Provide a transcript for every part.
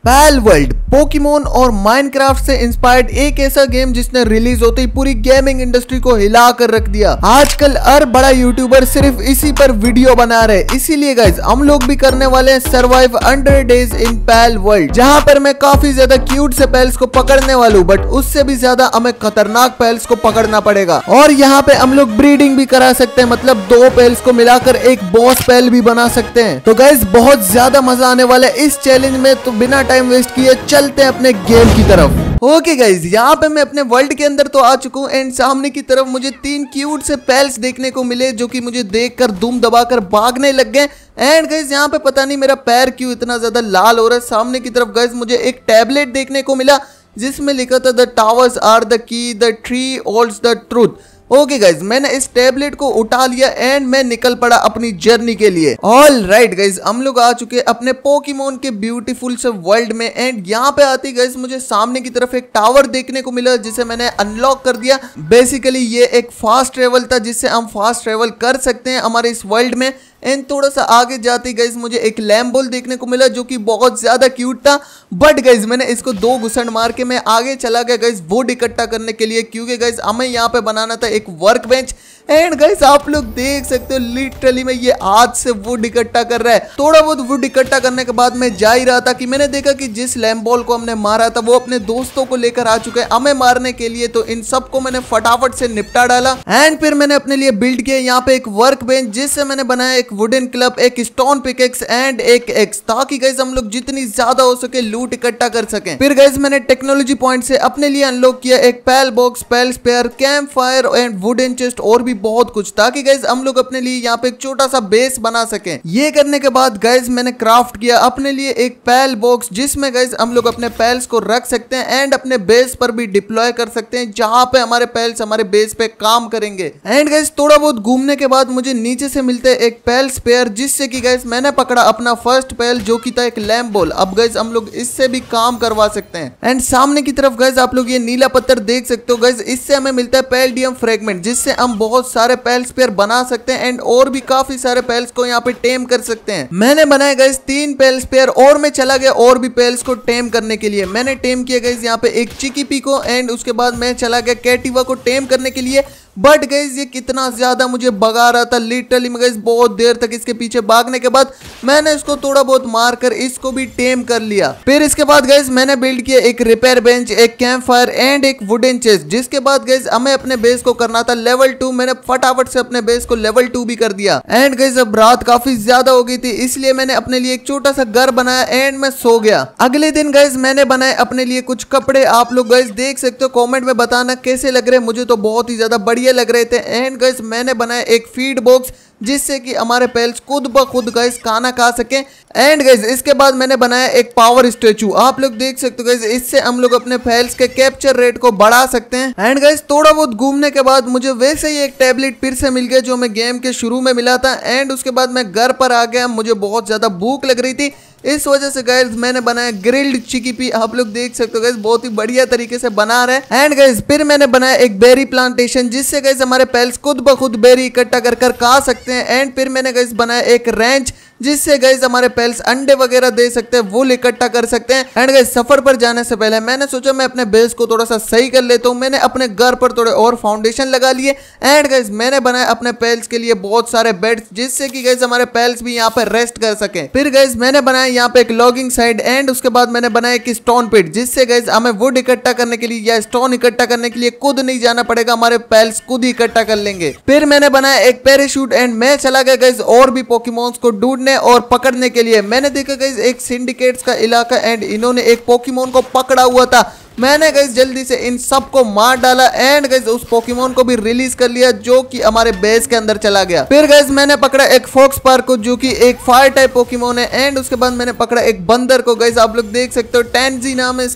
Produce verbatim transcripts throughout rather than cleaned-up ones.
Palworld Pokemon और Minecraft से inspired एक ऐसा गेम जिसने रिलीज होते ही पूरी गेमिंग इंडस्ट्री को हिला कर रख दिया। आजकल हर बड़ा यूट्यूबर सिर्फ इसी पर वीडियो बना रहे, इसीलिए गाइज हम लोग भी करने वाले हैं survive hundred days in Palworld, जहां पर मैं काफी ज्यादा क्यूट से पैल्स को पकड़ने वाला हूं, बट उससे भी ज्यादा हमें खतरनाक पैल्स को पकड़ना पड़ेगा। और यहाँ पे हम लोग ब्रीडिंग भी करा सकते हैं, मतलब दो पैल्स को मिलाकर एक बॉस पैल भी बना सकते हैं। तो गाइज बहुत ज्यादा मजा आने वाला है इस चैलेंज में, तो बिना टाइम वेस्ट किए चलते हैं अपने गेम की तरफ। ओके गाइज, यहाँ पे मैं अपने वर्ल्ड के अंदर तो आ चुका हूँ एंड सामने की तरफ मुझे तीन क्यूट से पैल्स देखने को मिले जो कि मुझे देखकर दुम दबाकर भागने लग गए। एंड गाइज यहाँ पे पता नहीं मेरा पैर क्यों इतना ज्यादा लाल हो रहा है। सामने की तरफ गाइज मुझे एक टैबलेट देखने को मिला जिसमें लिखा था the towers are the key, the tree holds the truth. Okay guys, मैंने इस टैबलेट को उठा लिया एंड मैं निकल पड़ा अपनी जर्नी के लिए। ऑल राइट गाइज, हम लोग आ चुके हैं अपने पोकेमोन के ब्यूटीफुल से वर्ल्ड में। एंड यहाँ पे आती गाइज मुझे सामने की तरफ एक टावर देखने को मिला जिसे मैंने अनलॉक कर दिया। बेसिकली ये एक फास्ट ट्रेवल था जिससे हम फास्ट ट्रेवल कर सकते हैं हमारे इस वर्ल्ड में। एंड थोड़ा सा आगे जाते गाइज मुझे एक लैम्बोल देखने को मिला जो कि बहुत ज्यादा क्यूट था, बट गाइज मैंने इसको दो घुसन मार के मैं आगे चला गया गाइज वुड इकट्ठा करने के लिए, क्योंकि गाइज हमें यहाँ पे बनाना था एक वर्क बेंच। एंड गाइज आप लोग देख सकते हो लिटरली मैं ये आज से वुड इकट्ठा कर रहा है। थोड़ा बहुत वुड इकट्ठा करने के बाद मैं जा ही रहा था कि मैंने देखा कि जिस लैम्बोल को हमने मारा था वो अपने दोस्तों को लेकर आ चुके हैं हमें मारने के लिए, तो इन सबको मैंने फटाफट से निपटा डाला। एंड फिर मैंने अपने लिए बिल्ड किया यहाँ पे एक वर्क बेंच जिससे मैंने बनाया एक वुडन क्लब, एक स्टोन पिकेक्स एंड एक एक्स, ताकि गाइज हम लोग जितनी ज्यादा हो सके लूट इकट्ठा कर सकें। फिर गाइज मैंने टेक्नोलॉजी पॉइंट से अपने लिए अनलॉक किया एक pal box, pal sphere, camp fire and wooden chest और भी बहुत कुछ, ताकि गाइज हम लोग अपने लिए यहाँ पे एक छोटा सा बेस बना सकें। ये करने के बाद गाइज मैंने क्राफ्ट किया अपने लिए एक पैल बॉक्स जिसमें गाइज हम लोग अपने पैल्स को रख सकते हैं एंड अपने बेस पर भी डिप्लॉय कर सकते हैं, जहां पे हमारे पैल्स हमारे बेस पे काम करेंगे। एंड गाइज थोड़ा बहुत घूमने के बाद मुझे नीचे से मिलते हैं एक पैल स्पेयर जिससे कि गाइज मैंने पकड़ा अपना फर्स्ट पैल जो कि था एक लैम्बोल। अब गाइज हम लोग इससे भी काम करवा सकते हैं। एंड सामने की तरफ गाइज आप लोग ये नीला पत्थर देख सकते हो गाइज, इससे हमें मिलता है पैलडियम फ्रेगमेंट जिससे हम बहुत सारे पैल स्पेयर बना सकते हैं एंड और भी काफी सारे पैल्स को यहाँ पे टेम कर सकते हैं। मैंने बनाए गाइज तीन पैल स्पेयर और मैं चला गया और भी पैल्स को टेम करने के लिए। मैंने टेम किया गाइज यहाँ पे एक चिकीपी को एंड उसके बाद मैं चला गया कैटिवा को टेम करने के लिए, बट गाइज ये कितना ज्यादा मुझे भगा रहा था लिटरली। मैं गाइज बहुत देर तक इसके पीछे भागने के बाद मैंने इसको थोड़ा बहुत मारकर इसको भी टेम कर लिया। फिर इसके बाद गाइज मैंने बिल्ड किया एक रिपेयर बेंच, एक कैंप फायर एंड एक वुडन चेस्ट, जिसके बाद गाइज हमें अपने बेस को करना था लेवल टू। मैंने फटाफट से अपने बेस को लेवल टू भी कर दिया। एंड गाइज अब रात काफी ज्यादा हो गई थी इसलिए मैंने अपने लिए एक छोटा सा घर बनाया एंड मैं सो गया। अगले दिन गाइज मैंने बनाए अपने लिए कुछ कपड़े, आप लोग गाइज देख सकते हो, कॉमेंट में बताना कैसे लग रहे। मुझे तो बहुत ही ज्यादा बढ़िया लग रहे थे। एंड गाइस मैंने बनाया एक फीड बॉक्स जिससे कि हमारे पैल्स खुद ब खुद गाइस खाना खा सके। एंड गाइस इसके बाद मैंने बनाया एक पावर स्टैचू, आप लोग देख सकते हो गाइस, इससे हम लोग अपने पैल्स के कैप्चर रेट को बढ़ा सकते हैं। एंड गाइस थोड़ा बहुत घूमने के बाद मुझे वैसे ही एक टैबलेट फिर से मिल गया जो मैं गेम के शुरू में मिला था। एंड उसके बाद मैं घर पर आ गया, मुझे बहुत ज्यादा भूख लग रही थी, इस वजह से गाइस मैंने बनाया ग्रिल्ड चिकीपी, आप लोग देख सकते हो गाइस बहुत ही बढ़िया तरीके से बना रहे हैं। एंड गाइस फिर मैंने बनाया एक बेरी प्लांटेशन जिससे गाइस हमारे पैल्स खुद ब खुद बेरी इकट्ठा कर कर खा सकते हैं। एंड फिर मैंने गाइस बनाया एक रेंच जिससे गाइस हमारे पैल्स अंडे वगैरह दे सकते हैं, वुल इकट्ठा कर सकते हैं। एंड गाइस सफर पर जाने से पहले मैंने सोचा मैं अपने बेस को थोड़ा सा सही कर लेता हूँ। मैंने अपने घर पर थोड़े और फाउंडेशन लगा लिए। एंड गाइस मैंने बनाया अपने पैल्स के लिए बहुत सारे बेड्स जिससे कि गाइस हमारे पैल्स भी यहाँ पे रेस्ट कर सके। फिर गाइस मैंने बनाया यहाँ पे एक लॉगिंग साइड एंड उसके बाद मैंने बनाया एक स्टोन पिट जिससे गाइस हमें वुड इकट्ठा करने के लिए या स्टोन इकट्ठा करने के लिए खुद नहीं जाना पड़ेगा, हमारे पैल्स खुद ही इकट्ठा कर लेंगे। फिर मैंने बनाया एक पैराशूट एंड मैं चला गया गाइस और भी पोकेमोन्स को ढूंढने और पकड़ने के लिए। मैंने देखा गाइस एक सिंडिकेट्स का इलाका एंड इन्होंने एक पोकेमोन को पकड़ा हुआ था। मैंने गाइस जल्दी से इन सब को मार डाला एंड गाइस उस पोकेमोन को भी रिलीज कर लिया जो कि हमारे बेस के अंदर चला गया। फिर गाइस मैंने पकड़ा एक फॉक्स पार्क को जो कि एक फायर टाइप पोकेमोन है एंड उसके बाद मैंने पकड़ा एक बंदर को, गाइस आप लोग देख सकते हो टेंजी नाम है इसका।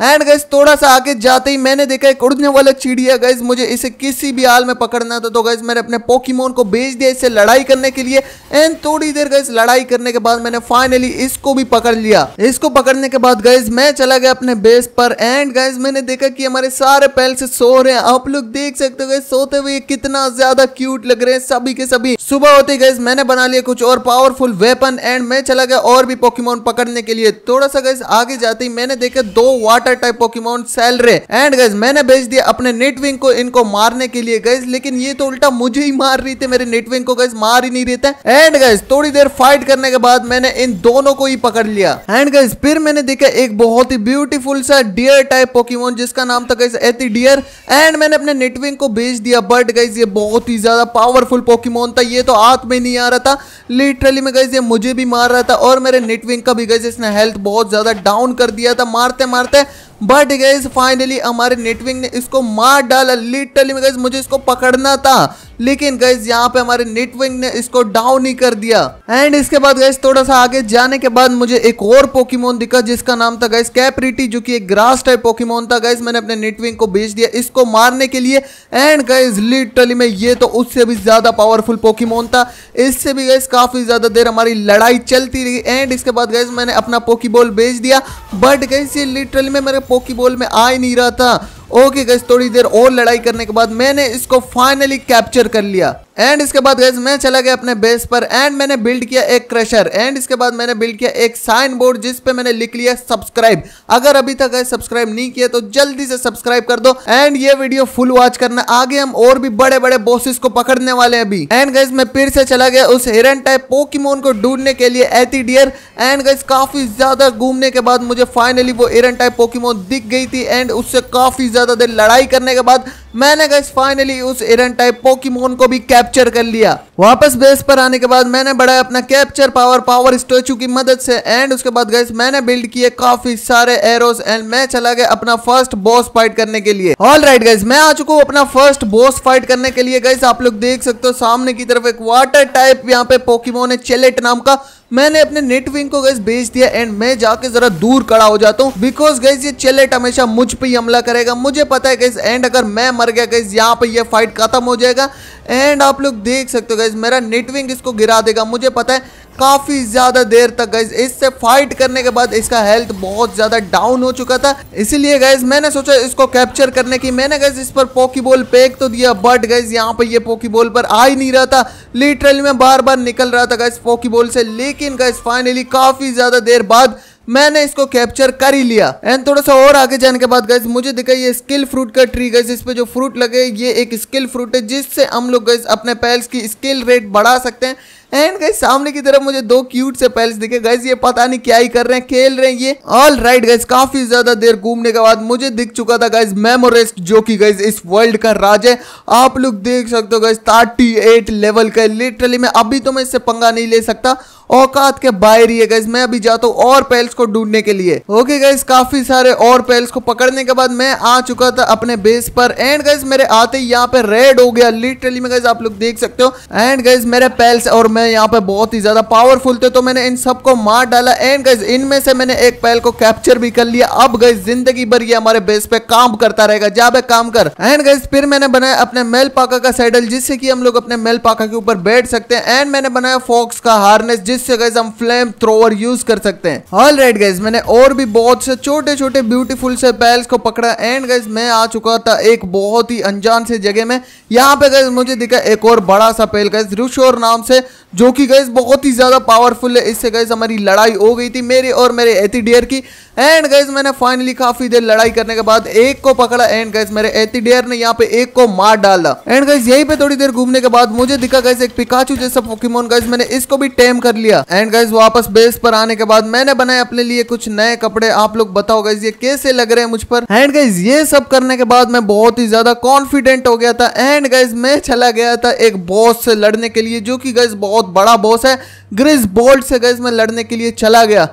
एंड गाइस थोड़ा सा आगे जाते ही मैंने देखा एक उड़ने वाला चिड़िया गाइस, मुझे इसे किसी भी हाल में पकड़ना था। तो गाइस मैंने अपने पोकेमोन को भेज दिया इससे लड़ाई करने के लिए। एंड थोड़ी देर गाइस लड़ाई करने के बाद मैंने फाइनली इसको भी पकड़ लिया। इसको पकड़ने के बाद गाइस मैं चला गया अपने बेस पर। एंड गाइस मैंने देखा कि हमारे सारे पेल्स सो रहे हैं। आप लोग देख सकते हो गाइस सोते हुए कितना ज्यादा क्यूट लग रहे हैं सभी के सभी। सुबह होते गाइस मैंने बना लिया कुछ और पावरफुल वेपन एंड मैं चला गया और भी पोकेमोन पकड़ने के लिए। थोड़ा सा गाइस आगे जाते ही मैंने देखा दो water type Pokemon Celaray. And guys मैंने भेज दिया अपने नेटविंग को इनको मारने के लिए गाइस, लेकिन ये तो उल्टा मुझे ही मार रही थी, मेरे नेटविंग को गाइस मार ही नहीं रहे थे। एंड गाइस थोड़ी देर फाइट करने के बाद मैंने इन दोनों को ही पकड़ लिया। एंड गाइस फिर मैंने देखा एक बहुत ही ब्यूटीफुल सा डियर टाइप पोकेमोन जिसका नाम था गाइस एथी डियर। एंड मैंने अपने नेटविंग को भेज दिया, बट गाइस ये बहुत ही ज्यादा पावरफुल पोकेमोन था। ये तो हाथ में नहीं आ रहा था, लिटरली में गाइस ये मुझे भी मार रहा था और मेरे नेटविंग का भी गाइस इसने हेल्थ बहुत ज्यादा डाउन कर दिया था मारते मारते। बट गाइस फाइनली हमारे नेटविंग ने इसको मार डाला। लिटरली में गाइस मुझे इसको पकड़ना था, लेकिन गाइस यहाँ पे हमारे नेटविंग ने इसको डाउन ही कर दिया। एंड इसके बाद गाइस थोड़ा सा आगे जाने के बाद मुझे एक और पोकेमोन दिखा जिसका नाम था गाइस कैप्रिटी, जो कि एक ग्रास टाइप पोकेमोन था। गाइस मैंने अपने नेटविंग को भेज दिया इसको मारने के लिए। एंड गाइस लिटरली में ये तो उससे भी ज्यादा पावरफुल पोकेमोन था। इससे भी गाइस काफी ज्यादा देर हमारी लड़ाई चलती रही। एंड इसके बाद गाइस मैंने अपना पोकेबॉल भेज दिया, बट गाइस ये लिटरली में मेरे पोकेबॉल में आ ही नहीं रहा था। ओके गाइस थोड़ी देर और लड़ाई करने के बाद मैंने इसको फाइनली कैप्चर कर लिया। एंड इसके बाद गाइस मैं चला गया अपने बेस पर एंड मैंने बिल्ड किया एक क्रशर। एंड इसके बाद मैंने बिल्ड किया एक साइन बोर्ड जिस पे मैंने लिख लिया सब्सक्राइब। अगर अभी तक गाइस सब्सक्राइब नहीं किया तो जल्दी से सब्सक्राइब कर दो एंड ये वीडियो फुल वॉच करना। आगे हम और भी बड़े बड़े बॉसेस को पकड़ने वाले हैं अभी। एंड गाइस मैं फिर से चला गया उस हिरन टाइप पोकेमोन को ढूंढने के लिए एथी डियर। एंड गाइस काफी ज्यादा घूमने के बाद मुझे फाइनली वो हिरन टाइप पोकेमोन दिख गई थी। एंड उससे काफी ज्यादा देर लड़ाई करने के बाद मैंने गाइस फाइनली उस हिरन टाइप पोकेमोन को भी कैप्चर कर लिया। वापस बेस पर आने के बाद मैंने बढ़ाया अपना कैप्चर पावर पावर स्टैचू की मदद से। एंड उसके बाद गाइस मैंने बिल्ड किए काफी सारे एरोस एंड मैं चला गया अपना फर्स्ट बॉस फाइट करने के लिए। ऑल राइट गाइस मैं आ चुका हूँ अपना फर्स्ट बॉस फाइट करने के लिए। गाइस आप लोग देख सकते हो सामने की तरफ एक वाटर टाइप यहाँ पे पोकेमोन है चेलेट नाम का। मैंने अपने नेटविंग को गाइस भेज दिया एंड मैं जाके जरा दूर खड़ा हो जाता हूँ, बिकॉज गाइस ये चेलेट हमेशा मुझ पे ही हमला करेगा। मुझे पता है गाइस एंड अगर मैं मर गया गाइस यहाँ पे ये फाइट खत्म हो जाएगा। एंड आप लोग देख सकते हो गाइस मेरा नेटविंग इसको गिरा देगा। मुझे पता है काफी ज्यादा देर तक गाइस इससे फाइट करने के बाद इसका हेल्थ बहुत ज्यादा डाउन हो चुका था, इसीलिए गाइस मैंने सोचा इसको कैप्चर करने की। मैंने गाइस इस पर पोकेबॉल फेंक तो दिया, बट गाइस यहाँ पे ये पोकेबॉल पर आ ही नहीं रहा था। लिटरली मैं बार बार निकल रहा था गाइस पोकेबॉल से, लेकिन गाइस फाइनली काफी ज्यादा देर बाद मैंने इसको कैप्चर कर ही लिया। एंड थोड़ा सा और आगे जाने के बाद गाइस मुझे दिखा ये स्किल फ्रूट का ट्री। गाइस इस पे जो फ्रूट लगे ये एक स्किल फ्रूट है जिससे हम लोग गाइस अपने पेल्स की स्किल रेट बढ़ा सकते हैं। एंड गाइस सामने की तरफ मुझे दो क्यूट से पेल्स दिखे। गाइस ये पता नहीं क्या ही कर रहे हैं, खेल रहे हैं ये। ऑल राइट गाइस काफी ज्यादा देर घूमने के बाद मुझे दिख चुका था गाइस मेमोरेस्ट, जो कि गाइस इस वर्ल्ड का राज है। आप लोग देख सकते हो गाइस अड़तीस लेवल का। लिटरली मैं अभी तो मैं इससे पंगा नहीं ले सकता, औकात के बाहर ही है गाइस। मैं अभी जाता हूँ और पेल्स को ढूंढने के लिए। ओके गाइस काफी सारे और पेल्स को पकड़ने के बाद मैं आ चुका था अपने बेस पर। एंड गाइस मेरे आते ही यहाँ पे रेड हो गया लिटरली में गाइस, आप लोग देख सकते हो। एंड गाइस मेरे पेल्स और मैं यहाँ पे बहुत ही ज्यादा पावरफुल थे तो मैंने इन सबको मार डाला। एंड गाइस इनमें से मैंने एक पेल को कैप्चर भी कर लिया। अब गाइस जिंदगी भर ये हमारे बेस पे काम करता रहेगा, जा बे काम कर। एंड गाइस फिर मैंने बनाया अपने मेल पाका का सैडल जिससे कि हम लोग अपने मेल पाका के ऊपर बैठ सकते हैं। एंड मैंने बनाया फॉक्स का हार्नेस जिससे गाइस हम फ्लेम थ्रोवर यूज कर सकते हैं। ऑल राइट गाइस मैंने और भी बहुत से छोटे छोटे ब्यूटीफुल से पेल्स को पकड़ा। एंड गाइस मैं आ चुका था एक बहुत ही अनजान से जगह में। यहाँ पे गाइस मुझे दिखा एक और बड़ा सा पेल गाइस रुशोर नाम से, जो कि गाइस बहुत ही ज्यादा पावरफुल है। इससे गाइस हमारी लड़ाई हो गई थी मेरी और मेरे एथी डियर की। एंड गाइस मैंने फाइनली काफी देर लड़ाई करने के बाद एक को पकड़ा। एंड गाइस मेरे एथी डियर ने यहाँ पे एक को मार डाला। एंड गाइस यहीं पे थोड़ी देर घूमने के बाद मुझे दिखा गाइस एक पिकाचू जैसा पोकेमोन। गाइस मैंने इसको भी टेम कर लिया। एंड गाइस वापस बेस पर आने के बाद मैंने बनाए अपने लिए कुछ नए कपड़े। आप लोग बताओ गाइस ये कैसे लग रहे हैं मुझ पर। एंड गाइस ये सब करने के बाद मैं बहुत ही ज्यादा कॉन्फिडेंट हो गया था। एंड गाइस मैं चला गया था एक बॉस से लड़ने के लिए, जो कि गाइस बहुत बड़ा बॉस है। ग्रिसबोल्ट से गाइस मैं लड़ने के लिए चला गया।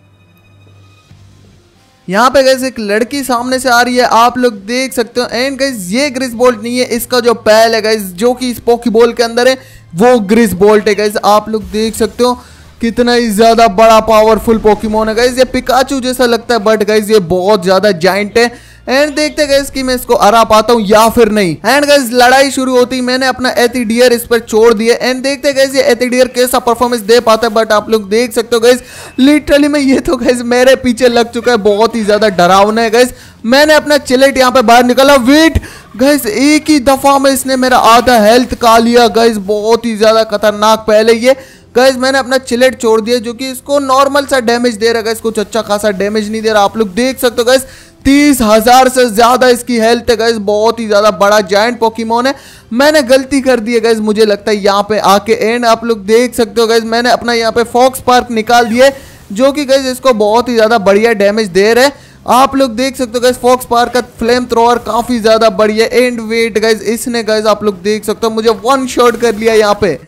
यहाँ पे गाइस एक लड़की सामने से आ रही है, आप लोग देख सकते हो। एंड गाइस ये ग्रिसबोल्ट नहीं है, इसका जो पैल है गाइस जो कि इस पोकेबॉल के अंदर है वो ग्रिसबोल्ट है गाइस, आप लोग देख सकते हो। कितना ही ज्यादा बड़ा पावरफुल पोकेमोन है गाइस। ये पिकाचू जैसा लगता है बट गाइस ये बहुत ज्यादा जायंट है। एंड देखते गाइस कि मैं इसको हरा पाता हूँ या फिर नहीं। एंड गाइस लड़ाई शुरू होती, मैंने अपना एथिडियर इस पर छोड़ दिया। एंड देखते गाइस ये एथिडियर कैसा परफॉर्मेंस दे पाता है। बट आप लोग देख सकते हो गाइस लिटरली में ये तो गाइस मेरे पीछे लग चुका है, बहुत ही ज्यादा डरावना है गाइस। मैंने अपना चिलेट यहाँ पे बाहर निकाला, वेट गाइस एक ही दफा में इसने मेरा आधा हेल्थ खा लिया गाइस, बहुत ही ज्यादा खतरनाक। पहले ये गाइस मैंने अपना चिलेट छोड़ दिया जो कि इसको नॉर्मल सा डैमेज दे रहा है गाइस, कुछ अच्छा खासा डैमेज नहीं दे रहा। आप लोग देख सकते हो गाइस तीस हजार से ज्यादा इसकी हेल्थ है गाइस, बहुत ही ज्यादा बड़ा जायंट पोकेमोन है। मैंने गलती कर दी है गाइस मुझे लगता है यहाँ पे आके। एंड आप लोग देख सकते हो गाइस मैंने अपना यहाँ पे फॉक्स पार्क निकाल दिया जो कि गाइस इसको बहुत ही ज्यादा बढ़िया डैमेज दे रहे हैं। आप लोग देख सकते हो गाइस फॉक्स पार्क का फ्लेम थ्रोअर काफी ज्यादा बढ़िया। एंड वेट गाइस इसने गाइस आप लोग देख सकते हो मुझे वन शॉट कर लिया यहाँ पे।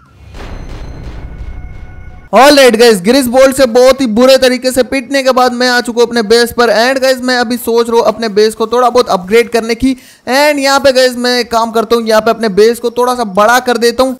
ऑलराइट गाइस ग्रिस बोल्ट से बहुत ही बुरे तरीके से पिटने के बाद मैं आ चुका हूं अपने बेस पर। एंड गाइस मैं अभी सोच रहा हूं अपने बेस को थोड़ा बहुत अपग्रेड करने की। एंड यहाँ पे गाइस मैं काम करता हूँ, यहाँ पे अपने बेस को थोड़ा सा बड़ा कर देता हूँ।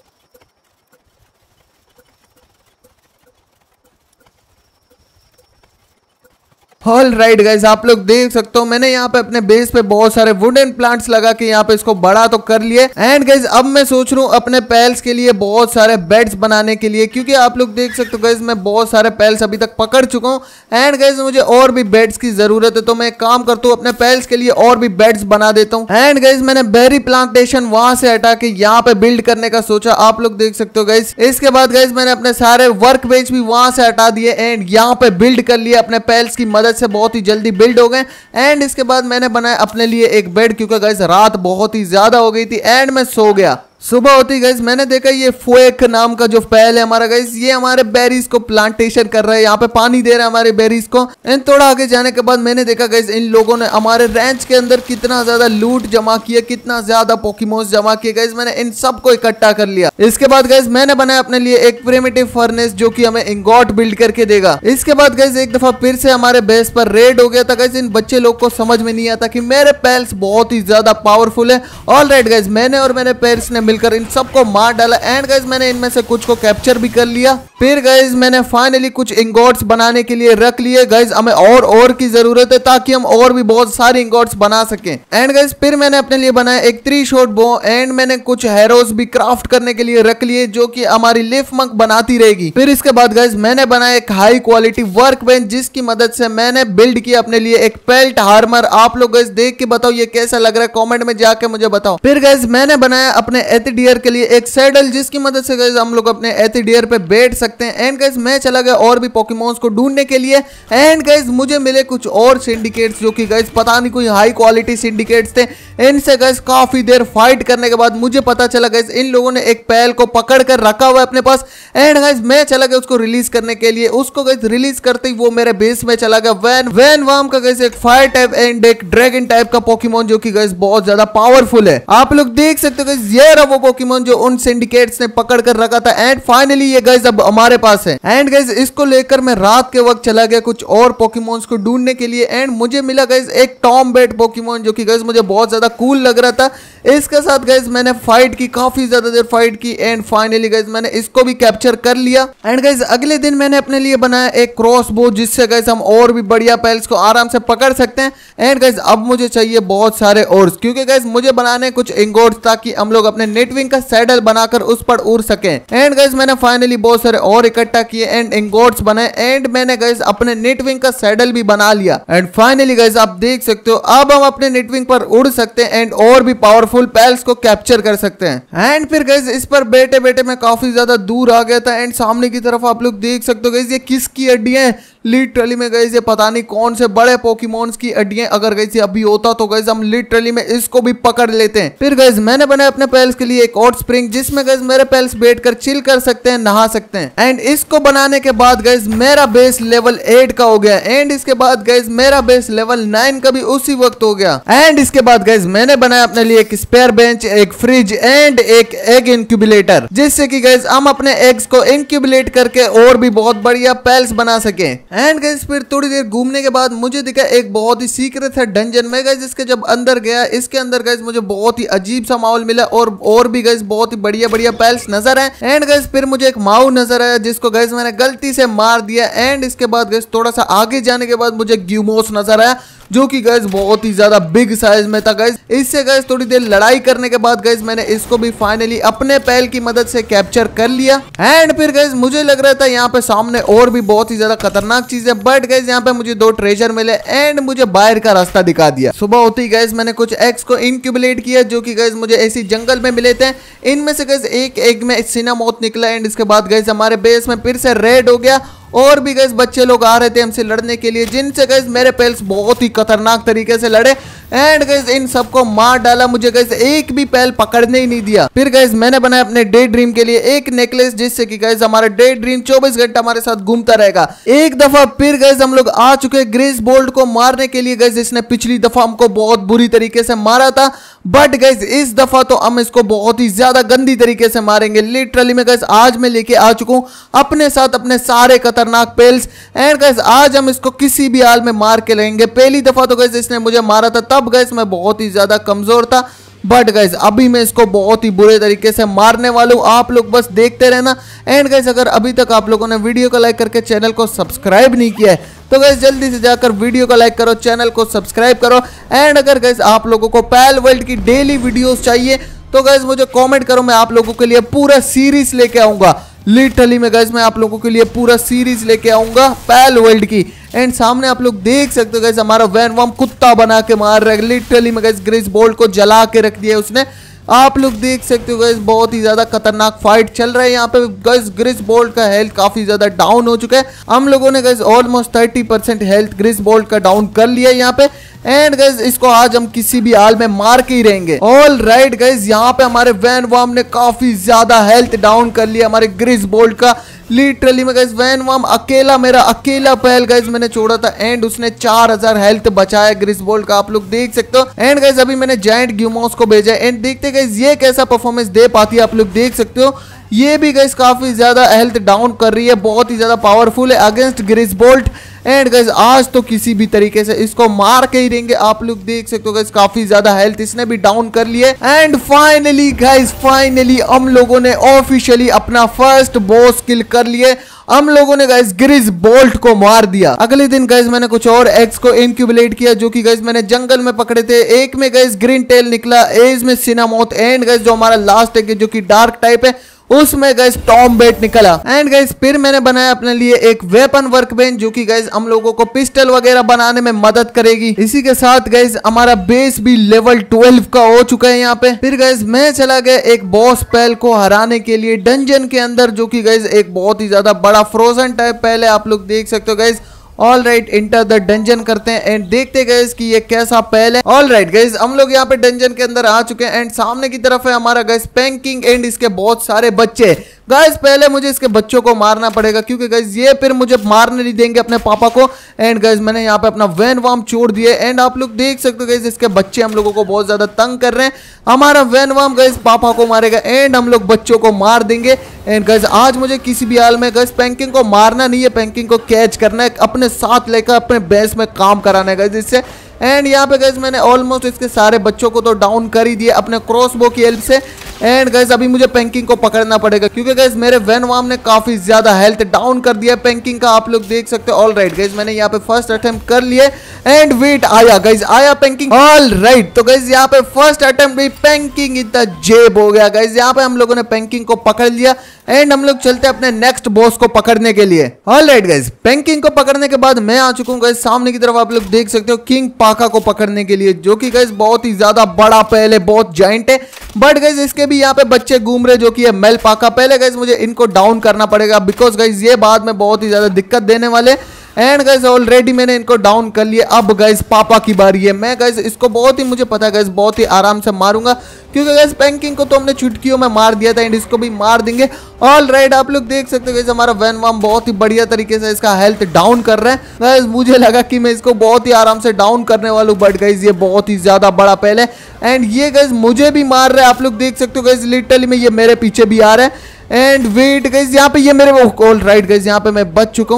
ऑल राइट गाइस आप लोग देख सकते हो मैंने यहाँ पे अपने बेस पे बहुत सारे वुडन प्लांट्स लगा के यहाँ पे इसको बड़ा तो कर लिए। एंड गाइस अब मैं सोच रहा हूँ अपने पैल्स के लिए बहुत सारे बेड्स बनाने के लिए, क्योंकि आप लोग देख सकते हो गाइस मैं बहुत सारे पैल्स अभी तक पकड़ चुका हूँ। एंड गाइस मुझे और भी बेड्स की जरूरत है, तो मैं एक काम करता हूँ अपने पैल्स के लिए और भी बेड्स बना देता हूँ। एंड गाइस मैंने बेरी प्लांटेशन वहां से हटा के यहाँ पे बिल्ड करने का सोचा, आप लोग देख सकते हो गाइस। इसके बाद गाइस मैंने अपने सारे वर्क बेंच भी वहां से हटा दिए एंड यहाँ पे बिल्ड कर लिए अपने पैल्स की मदद से, बहुत ही जल्दी बिल्ड हो गए। एंड इसके बाद मैंने बनाया अपने लिए एक बेड, क्योंकि गाइस रात बहुत ही ज्यादा हो गई थी एंड मैं सो गया। सुबह होती गाइस मैंने देखा ये फोएक नाम का जो पैल है हमारा गाइस, ये हमारे बेरीज को प्लांटेशन कर रहा है, यहाँ पे पानी दे रहा है हमारे बेरीज को। एंड थोड़ा आगे जाने के बाद मैंने देखा गाइस इन लोगों ने हमारे रैंच के अंदर कितना ज्यादा लूट जमा किया, कितना ज्यादा पोकेमोन्स जमा किए गाइस। मैंने इन सबको इकट्ठा कर लिया। इसके बाद गाइस मैंने बनाया अपने लिए एक प्रिमिटिव फर्नेस जो कि हमें इंगॉट बिल्ड करके देगा। इसके बाद गाइस एक दफा फिर से हमारे बेस पर रेड हो गया था गाइस। इन बच्चे लोग को समझ में नहीं आता कि मेरे पैल्स बहुत ही ज्यादा पावरफुल है। ऑलराइट गाइस मैंने और मेरे पैल्स ने मिलकर इन सबको मार डाला। एंड गाइस मैंने इनमें से कुछ को कैप्चर भी कर लिया। फिर गाइस मैंने फाइनली कुछ इंगॉट्स बनाने के लिए रख लिए गाइस, हमें और और की जरूरत है ताकि हम और भी बहुत सारी इंगॉट्स बना सकें। एंड गाइस फिर मैंने अपने लिए बनाया एक थ्री शॉट बो। एंड मैंने कुछ हैरोज भी क्राफ्ट करने के लिए रख लिए जो कि हमारी लिफ मंक बनाती रहेगी। फिर इसके बाद गाइस मैंने बनाया एक हाई क्वालिटी वर्क बेंच जिसकी मदद से मैंने बिल्ड किया अपने लिए एक पेल्ट हार्मर। आप लोग गाइस देख के बताओ ये कैसा लग रहा है, कमेंट में जाके मुझे बताओ। फिर गाइस मैंने बनाया अपने एथिडियर के लिए एक सैडल जिसकी मदद से गाइस हम लोग अपने एथिडियर पे बैठ सकते हैं। एंड गाइस मैं चला गया और भी पोकेमोन्स को ढूंढने के लिए। एंड गाइस मुझे मिले कुछ और सिंडिकेट्स जो कि गाइस पता नहीं कोई हाई क्वालिटी सिंडिकेट्स थे। इनसे गाइस काफी देर फाइट करने के बाद मुझे पता चला गाइस इन लोगों ने एक पैल को पकड़ कर रखा हुआ है अपने पास। एंड गाइस मैं चला गया उसको रिलीज करने के लिए। उसको गाइस रिलीज करते ही वो मेरे बेस में चला गया। वैन वैन वाम का गाइस एक फायर टाइप एंड एक ड्रैगन टाइप का पोकेमोन जो कि गाइस बहुत ज्यादा पावरफुल है। आप लोग देख सकते हो गाइस ये रहा वो पोकेमोन जो उन सिंडिकेट्स ने पकड़ कर रखा था। एंड फाइनली ये गाइस अब हमारे पास है। एंड गाइस इसको लेकर मैं रात के वक्त चला गया कुछ और पोकेमोन्स को ढूंढने के लिए। एंड मुझे मिला गाइस एक टॉम्बैट पोकेमोन जो कि गाइस मुझे बहुत ज्यादा कूल लग रहा था। इसके साथ गाइस मैंने फाइट की, काफी ज्यादा देर फाइट की। एंड फाइनली गाइस मैंने इसको भी कैप्चर कर लिया। एंड गाइस अगले दिन मैंने अपने लिए बनाया एक क्रॉस बो जिससे गाइस हम और भी बढ़िया पैल्स को आराम से पकड़ सकते हैं। एंड गाइस अब मुझे चाहिए बहुत सारे ओर्स, क्योंकि गाइस मुझे बनाने कुछ इंगोट्स ताकि हम लोग अपने नेटविंग का सैडल बनाकर उस पर उड़ सके। एंड गाइस मैंने फाइनली बहुत सारे और इकट्ठा किए एंड इंगोट्स बनाए। एंड मैंने गाइस अपने नेटविंग का सैडल भी बना लिया। एंड फाइनली गाइस आप देख सकते हो अब हम अपने नेटविंग पर उड़ सकते हैं एंड और भी पावरफुल पैल्स को कैप्चर कर सकते हैं। एंड फिर गाइस इस पर बैठे बैठे मैं काफी ज्यादा दूर आ गया था। एंड सामने की तरफ आप लोग देख सकते हो गाइस ये किसकी हड्डियां हैं। लिटरली में गाइस ये पता नहीं कौन से बड़े पोकेमोन्स की हड्डियां। अगर गाइस ये अभी होता तो गाइस हम लिटरली में इसको भी पकड़ लेते हैं। फिर गाइस मैंने बनाया अपने पैल्स के लिए एक हॉट स्प्रिंग जिसमें गाइस मेरे पैल्स बैठकर चिल कर सकते हैं, नहा सकते हैं। एंड इसको बनाने के बाद गाइस मेरा बेस लेवल एट का हो गया। एंड इसके बाद गाइस मेरा बेस लेवल नाइन का भी उसी वक्त हो गया। एंड इसके बाद गाइस मैंने बनाया अपने लिए एक स्पेयर बेंच, एक फ्रिज एंड एक एग इंक्यूबेटर जिससे कि गाइस हम अपने एग्स को इंक्यूबेट करके और भी बहुत बढ़िया पैल्स बना सके। एंड गाइस फिर थोड़ी देर घूमने के बाद मुझे दिखा एक बहुत ही सीक्रेट है डंजन में गाइस, जिसके जब अंदर गया इसके अंदर गाइस मुझे बहुत ही अजीब सा माहौल मिला और और भी गाइस बहुत ही बढ़िया बढ़िया पेल्स नजर आए। एंड गाइस फिर मुझे एक माऊ नजर आया जिसको गाइस मैंने गलती से मार दिया। एंड इसके बाद गाइस थोड़ा सा आगे जाने के बाद मुझे ग्यूमोस नजर आया जो कि गाइस बहुत ही ज्यादा बिग साइज में था गाइस। इससे गाइस थोड़ी देर लड़ाई करने के बाद गाइस मैंने इसको भी फाइनली अपने पैल की मदद से कैप्चर कर लिया। एंड फिर गाइस मुझे लग रहा था यहाँ पे सामने और भी बहुत ही ज्यादा खतरनाक चीज है, बट गाइस यहाँ पे मुझे दो ट्रेजर मिले एंड मुझे बाहर का रास्ता दिखा दिया। सुबह होते ही गाइस मैंने कुछ एग्स को इनक्यूबुलेट किया जो कि गाइस मुझे ऐसी जंगल में मिले थे। इनमें से गाइस एक एग में सिनामोथ निकला एंड इसके बाद गाइस हमारे बेस में फिर से रेड हो गया और भी गाइस बच्चे लोग आ रहे थे हमसे लड़ने के लिए, जिनसे गाइस मेरे पेल्स बहुत ही खतरनाक तरीके से लड़े। एंड गाइस इन सबको मार डाला, मुझे गाइस एक भी पेल पकड़ने ही नहीं दिया। फिर गाइस मैंने बनाया अपने डे ड्रीम के लिए एक नेकलेस जिससे कि गाइस हमारा डे ड्रीम चौबीस घंटा हमारे साथ घूमता रहेगा। एक दफा फिर गाइस हम लोग आ चुके ग्रेस बोल्ट को मारने के लिए गाइस, जिसने पिछली दफा हमको बहुत बुरी तरीके से मारा था, बट गाइस इस दफा तो हम इसको बहुत ही ज्यादा गंदी तरीके से मारेंगे। लिटरली में गाइस आज मैं लेके आ चुका हूं अपने साथ अपने सारे खतरनाक पेल्स। एंड गाइस आज हम इसको किसी भी हाल में मार के लेंगे। पहली दफा तो गाइस इसने मुझे मारा था तब गाइस मैं बहुत ही ज्यादा कमजोर था, बट गाइस अभी मैं इसको बहुत ही बुरे तरीके से मारने वाला हूं। आप लोग बस देखते रहना। एंड गाइस अगर अभी तक आप लोगों ने वीडियो को लाइक करके चैनल को सब्सक्राइब नहीं किया है तो गाइस जल्दी से जाकर वीडियो को लाइक करो, चैनल को सब्सक्राइब करो। एंड अगर गाइस आप लोगों को पैल वर्ल्ड की डेली वीडियोस चाहिए तो गाइस मुझे कमेंट करो, मैं आप लोगों के लिए पूरा सीरीज लेके आऊंगा। लिटरली में गाइस मैं आप लोगों के लिए पूरा सीरीज लेके आऊंगा पैल वर्ल्ड की। एंड सामने आप लोग देख सकते हो गाइस हमारा वैनवॉर्म कुत्ता बना के मार रहा है। लिटरली में गाइस ग्रेस बोल्ट को जला के रख दिया उसने। आप लोग देख सकते हो गाइस बहुत ही ज्यादा खतरनाक फाइट चल रहा है यहाँ पे। गाइस ग्रेस बोल्ट का हेल्थ काफी ज्यादा डाउन हो चुका है। हम लोगों ने guys almost thirty percent health Grizzbolt का डाउन कर लिया है यहाँ पे। एंड गाइस इसको आज हम किसी भी हाल में मार के ही रहेंगे। ऑल राइट गाइस यहाँ पे हमारे वैनवॉर्म ने काफी ज्यादा हेल्थ डाउन कर लिया हमारे ग्रेस बोल्ट का। लिटरली में गाइस वैनवॉर्म अकेला, मेरा अकेला पैल गाइस मैंने छोड़ा था एंड उसने चार हज़ार हेल्थ बचाया ग्रेस बोल्ट का, आप लोग देख सकते हो। एंड गाइस अभी मैंने जायंट ग्यूमोस को भेजा एंड देखते गाइस ये कैसा परफॉर्मेंस दे पाती है, आप लोग देख सकते हो। ये भी गाइस काफी ज्यादा हेल्थ डाउन कर रही है, बहुत ही ज्यादा पावरफुल है against Grizzbolt. And guys आज तो किसी भी तरीके से इसको मार के ही रहेंगे। आप लोग देख सकते हो गाइस काफी ज्यादा हेल्थ इसने भी डाउन कर लिए। एंड फाइनली गाइस फाइनली हम लोगों ने ऑफिशियली अपना फर्स्ट बॉस किल कर लिए। हम लोगों ने गाइस ग्रेस बोल्ट को मार दिया। अगले दिन गाइस मैंने कुछ और एग्स को इनक्यूबुलेट किया जो कि गाइस मैंने जंगल में पकड़े थे। एक में गाइस ग्रीन टेल निकला, एज में सिनामोथ एंड गाइस जो हमारा लास्ट एग है जो कि डार्क टाइप है उसमें गाइस टॉम बेट निकला। एंड गाइस फिर मैंने बनाया अपने लिए एक वेपन वर्कबेंच जो कि गाइस हम लोगों को पिस्टल वगैरह बनाने में मदद करेगी। इसी के साथ गाइस हमारा बेस भी लेवल ट्वेल्व का हो चुका है यहाँ पे। फिर गाइस मैं चला गया एक बॉस पैल को हराने के लिए डंजन के अंदर जो कि गाइस एक बहुत ही ज्यादा बड़ा फ्रोजन टाइप पैल है, आप लोग देख सकते हो guys. All right enter the dungeon करते हैं एंड देखते गाइस कि ये कैसा पैल है। ऑल राइट गाइस हम लोग यहाँ पे डंजन के अंदर आ चुके हैं एंड सामने की तरफ है हमारा गाइस पैंकिंग एंड इसके बहुत सारे बच्चे। गाइस पहले मुझे इसके बच्चों को मारना पड़ेगा क्योंकि गाइस ये फिर मुझे मारने नहीं देंगे अपने पापा को। एंड गाइस मैंने यहाँ पे अपना वैनवॉर्म छोड़ दिया एंड आप लोग देख सकते हो गाइस इसके बच्चे हम लोगों को बहुत ज्यादा तंग कर रहे हैं। हमारा वैनवॉर्म गाइस पापा को मारेगा एंड हम लोग बच्चों को मार देंगे। एंड गाइस आज मुझे किसी भी हाल में गाइस पैंकिंग को मारना नहीं है, पैंकिंग को कैच करना है, अपने साथ लेकर अपने बेस में काम कराना है गाइस इससे। एंड यहाँ पे गाइस मैंने ऑलमोस्ट इसके सारे बच्चों को तो डाउन कर ही दिया अपने क्रॉसबो की हेल्प से। एंड गाइस अभी मुझे पैंकिंग को पकड़ना पड़ेगा क्योंकि गाइस मेरे वैनवॉर्म ने काफी ज्यादा हेल्थ डाउन कर दिया पैंकिंग का, आप लोग देख सकते हो। ऑल राइट गाइस मैंने यहाँ पे फर्स्ट अटेम्प्ट कर लिए एंड वेट आया गाइस, आया पैंकिंग। ऑल राइट तो गाइस यहाँ पे फर्स्ट अटेम्प्ट भी पैंकिंग इन द जेब हो गया गाइस। यहाँ पे हम लोगों ने पैंकिंग को पकड़ लिया एंड हम लोग चलते अपने नेक्स्ट बॉस को पकड़ने के लिए। ऑल राइट गाइस पैंकिंग को पकड़ने के बाद मैं आ चुका हूँ गाइस सामने की तरफ, आप लोग देख सकते हो किंग पाका को पकड़ने के लिए जो कि गाइस बहुत ही ज्यादा बड़ा पहले बहुत जाइंट है। बट गाइस इसके भी यहाँ पे बच्चे घूम रहे जो कि है मेल पाका। पहले गाइस मुझे इनको डाउन करना पड़ेगा बिकॉज गाइस ये बाद में बहुत ही ज्यादा दिक्कत देने वाले। एंड गाइस ऑलरेडी मैंने इनको डाउन कर लिया। अब गाइस पापा की बारी है। मैं गाइस इसको बहुत ही मुझे पता है गाइस बहुत ही आराम से मारूंगा क्योंकि गाइस पैंकिंग को तो हमने चुटकियों में मार दिया था एंड इसको भी मार देंगे। ऑल राइट आप लोग देख सकते हो गाइस हमारा वैनवॉर्म बहुत ही बढ़िया तरीके से इसका हेल्थ डाउन कर रहा है। गाइस मुझे लगा कि मैं इसको बहुत ही आराम से डाउन करने वाला हूं बट गाइस ये बहुत ही ज्यादा बड़ा पहले एंड ये गाइस मुझे भी मार रहा है। आप लोग देख सकते हो गाइस लिटरली में ये मेरे पीछे भी आ रहा है। एंड वेट गाइस यहाँ पे ये मेरे ऑल राइट गाइस यहाँ पे मैं बच चुका हूँ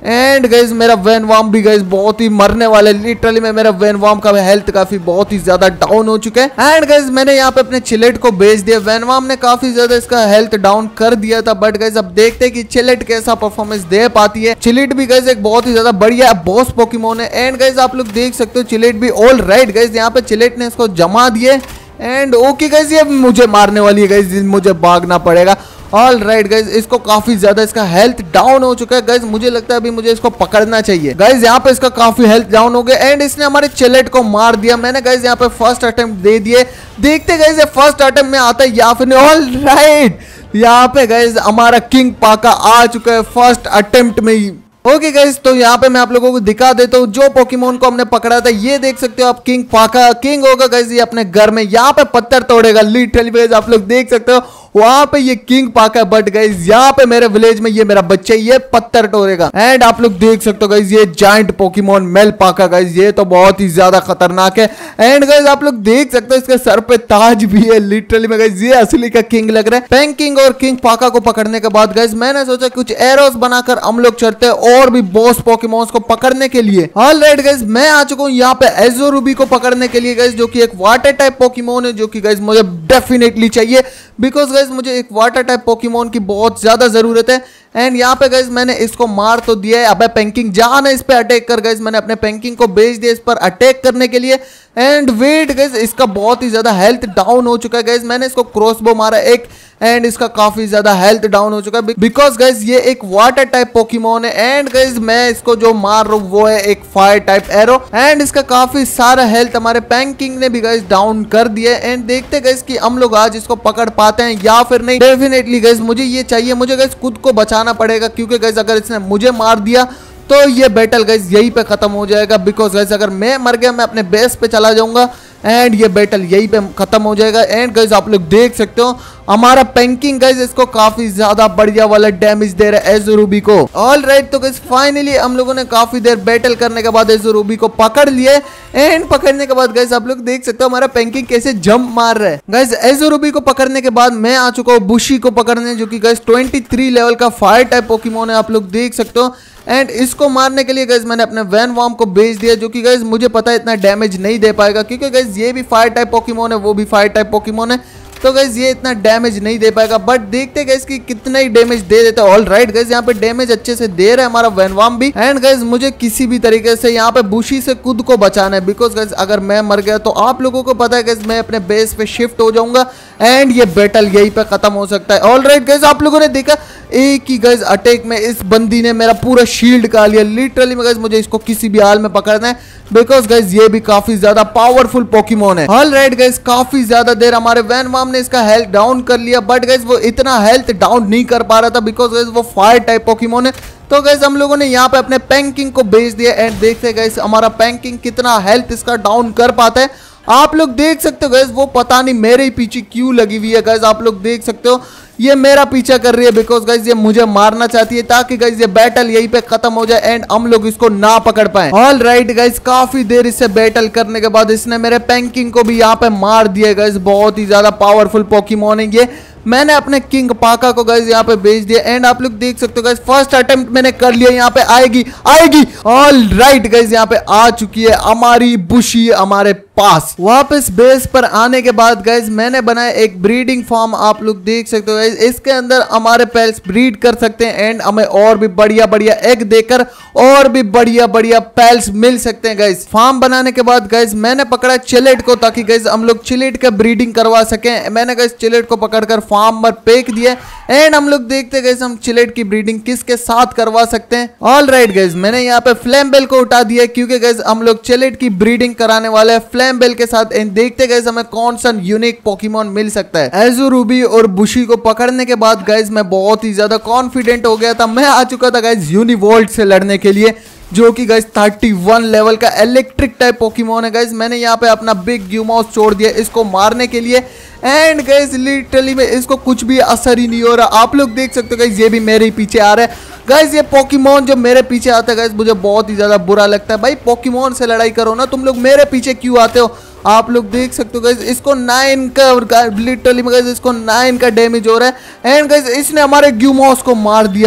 एंड गाइज मेरा वेनवार्म भी गाइज बहुत ही मरने वाला है। लिटरली में मेरा वेनवार्म का हेल्थ काफी बहुत ही ज्यादा डाउन हो चुका है। एंड गाइज मैंने यहाँ पे अपने चिलेट को बेच दिया। वेनवार्म ने काफी ज्यादा इसका हेल्थ डाउन कर दिया था, बट गाइज अब देखते हैं कि चिलेट कैसा परफॉर्मेंस दे पाती है। चिलेट भी गाइज एक बहुत ही ज्यादा बढ़िया बॉस पोकेमोन है। एंड गाइज आप लोग देख सकते हो चिलेट भी ऑल राइट गाइज यहाँ पे चिलेट ने इसको जमा दिए। एंड ओके गाइज ये मुझे मारने वाली है गाइज, मुझे भागना पड़ेगा। ऑल राइट गाइज इसको काफी ज्यादा इसका हेल्थ डाउन हो चुका है गाइज, मुझे लगता है अभी मुझे इसको पकड़ना चाहिए। गाइज यहाँ पे इसका काफी हेल्थ डाउन हो गया एंड इसने हमारे चिलेट को मार दिया। मैंने गाइज यहाँ पे फर्स्ट अटेम्प्ट दे दिए, देखते गाइज ये फर्स्ट अटेम्प्ट में आता है या फिर नहीं। ऑल राइट यहाँ पे गाइज हमारा किंग पाका आ चुका है फर्स्ट अटेम्प्ट में ही। ओके गाइस तो यहाँ पे मैं आप लोगों को दिखा देता हूँ जो पोकेमोन को हमने पकड़ा था। ये देख सकते हो आप किंग पाका। किंग होगा गाइस ये अपने घर में यहाँ पे पत्थर तोड़ेगा। लिटरली गाइस आप लोग देख सकते हो वहां पे ये किंग पाका, बट गाइस यहाँ पे मेरे विलेज में ये मेरा बच्चा ये पत्थर तोड़ेगा। एंड आप लोग देख सकते हो गाइस ये giant Pokemon Melpaca guys, ये तो बहुत ही ज्यादा खतरनाक है। एंड गाइस आप लोग देख सकते हो इसके सर पे ताज भी है। लिटरली में गाइस ये असली का किंग लग रहा है। पैंकिंग और किंग पाका को पकड़ने के बाद गाइस मैंने सोचा कुछ एरोस बनाकर हम लोग चलते हैं और भी बॉस पोकेमोन्स को पकड़ने के लिए। ऑलराइट गाइस मैं आ चुका हूँ यहाँ पे एज़ोरुबी को पकड़ने के लिए गाइस, जो कि एक वाटर टाइप पोकेमोन है, जो कि गाइस मुझे डेफिनेटली चाहिए बिकॉज गाइस मुझे एक वाटर टाइप पोकेमोन की बहुत ज्यादा जरूरत है। एंड यहाँ पे गाइस मैंने इसको मार तो दिया है। अबे पैंकिंग जान है इस पे अटैक कर। गाइस मैंने अपने पैंकिंग को भेज दिया इस पर अटैक करने के लिए। एंड वेट गाइस इसका बहुत ही ज्यादा हेल्थ डाउन हो चुका है। गाइस मैंने इसको क्रॉसबो मारा एक एंड इसका काफी ज्यादा हेल्थ डाउन हो चुका है बिकॉज गाइस ये एक वाटर टाइप पोकेमोन है। एंड गाइस मैं इसको जो मार रहा हूँ वो है एक फायर टाइप एरो। एंड इसका काफी सारा हेल्थ हमारे पैंकिंग ने भी गाइस डाउन कर दिया। एंड देखते गाइस कि हम लोग आज इसको पकड़ पाते हैं या फिर नहीं। डेफिनेटली गाइस मुझे ये चाहिए, मुझे गाइस खुद को बचाना पड़ेगा क्योंकि गाइस अगर इसने मुझे मार दिया तो ये बैटल गाइस यहीं पे खत्म हो जाएगा। बिकॉज गाइस अगर मैं मर गया मैं अपने बेस पे चला जाऊंगा एंड ये बैटल यहीं पे खत्म हो जाएगा। एंड गाइस आप लोग देख सकते हो हमारा पैंकिंग गाइस इसको काफी ज्यादा बढ़िया वाला डैमेज दे रहा है एज़ोरुबी को। ऑल राइट तो गाइस फाइनली हम लोगों ने काफी देर बैटल करने के बाद एज़ोरुबी को पकड़ लिए। एंड पकड़ने के बाद गाइस आप लोग देख सकते हो हमारा पैंकिंग कैसे जंप मार रहा है। गाइस एज़ोरुबी को पकड़ने के बाद मैं आ चुका हूँ बुशी को पकड़ने, जो कि गाइस तेईस लेवल का फायर टाइप पोकेमोन है, आप लोग देख सकते हो। एंड इसको मारने के लिए गाइस मैंने अपने वेनवार्म को भेज दिया, जो कि गाइस मुझे पता है इतना डैमेज नहीं दे पाएगा क्योंकि गाइस ये भी फायर टाइप पोकेमोन है वो भी फायर टाइप पोकेमोन है, तो गाइस ये इतना डैमेज नहीं दे पाएगा। बट देखते गाइस कि कितना ही डैमेज दे देता है। ऑल राइट गाइस यहाँ पे डैमेज अच्छे से दे रहा है हमारा वेनवार्म भी। एंड गाइस मुझे किसी भी तरीके से यहाँ पे बुशी से खुद को बचाना है बिकॉज गाइस अगर मैं मर गया तो आप लोगों को पता है गाइस मैं अपने बेस पे शिफ्ट हो जाऊंगा एंड ये बैटल यहीं पे खत्म हो सकता है। ऑल राइट गाइस आप लोगों ने देखा एक ही गाइस अटैक में इस बंदी ने मेरा पूरा शील्ड का लिया। लिटरली में गाइस मुझे इसको किसी भी हाल में पकड़ना है बिकॉज गाइस ये भी काफी ज्यादा पावरफुल पोकेमोन है। ऑल राइट गाइस काफी ज्यादा देर हमारे वेनवार्म ने इसका हेल्थ डाउन कर लिया, बट गाइस वो इतना हेल्थ डाउन नहीं कर पा रहा था बिकॉज गाइस वो फायर टाइप पोकेमोन है। तो गाइस हम लोगों ने यहाँ पे अपने पैंकिंग को भेज दिया एंड देखते हैं गाइस हमारा पैंकिंग कितना हेल्थ इसका डाउन कर पाता है। आप लोग देख सकते हो गाइस वो पता नहीं मेरे ही पीछे क्यों लगी हुई है। गाइस आप लोग देख सकते हो ये मेरा पीछा कर रही है बिकॉज गाइस ये मुझे मारना चाहती है ताकि गाइस ये बैटल यहीं पे खत्म हो जाए एंड हम लोग इसको ना पकड़ पाए। ऑल राइट गाइस काफी देर इससे बैटल करने के बाद इसने मेरे पैंकिंग को भी यहाँ पे मार दिया। गाइस बहुत ही ज्यादा पावरफुल पोकेमोन है ये। मैंने अपने किंग पाका को गाइस यहाँ पे भेज दिया एंड आप लोग देख सकते हो गाइस फर्स्ट अटेम्प्ट मैंने कर लिया। यहाँ पे आएगी आएगी ऑल राइट गाइस यहाँ पे आ चुकी है हमारी बुशी हमारे पास। वापस बेस पर आने के बाद गाइस मैंने बनाया एक ब्रीडिंग फार्म, आप लोग देख सकते हो गाइस इसके अंदर हमारे पेल्स ब्रीड कर सकते हैं एंड हमें और भी बढ़िया बढ़िया एग देकर और भी बढ़िया बढ़िया पेल्स मिल सकते हैं। गाइस फार्म बनाने के बाद गाइस मैंने पकड़ा चिलेट को ताकि गाइस हम लोग चिलेट का ब्रीडिंग करवा सकें। मैंने गाइस चिलेट को पकड़कर फार्म पर फेंक दिया एंड हम लोग देखते गाइस हम चिलेट की ब्रीडिंग किसके साथ करवा सकते हैं। ऑल राइट गाइस मैंने यहाँ पे फ्लैमबेल को उठा दिया क्योंकि गाइस हम लोग चिलेट की ब्रीडिंग कराने वाले हैं फ्लैमबेल के साथ एंड देखते गाइस हमें कौन सा यूनिक पोकेमोन मिल सकता है। एज़ोरुबी और बुशी को पकड़ने के बाद गाइस मैं बहुत ही ज्यादा कॉन्फिडेंट हो गया था। मैं आ चुका था गाइस यूनिवोल्ट से लड़ने के लिए, जो कि गाइस इकतीस लेवल का इलेक्ट्रिक टाइप पोकेमोन है। गाइस मैंने यहाँ पे अपना बिग ग्यूमाउस छोड़ दिया इसको मारने के लिए एंड गाइस लिटरली में इसको कुछ भी असर ही नहीं हो रहा। आप लोग देख सकते हो गाइस ये भी मेरे ही पीछे आ रहा है। गाइस ये पोकेमोन जो मेरे पीछे आता है गाइस मुझे बहुत ही ज्यादा बुरा लगता है। भाई पोकेमोन से लड़ाई करो ना, तुम लोग मेरे पीछे क्यों आते हो। आप लोग देख सकते हो गाइस इसको नाइन का लिटरली में गाइस इसको नाइन का डैमेज हो रहा है एंड गाइस इसने हमारे ग्यूमोस को मार दिया।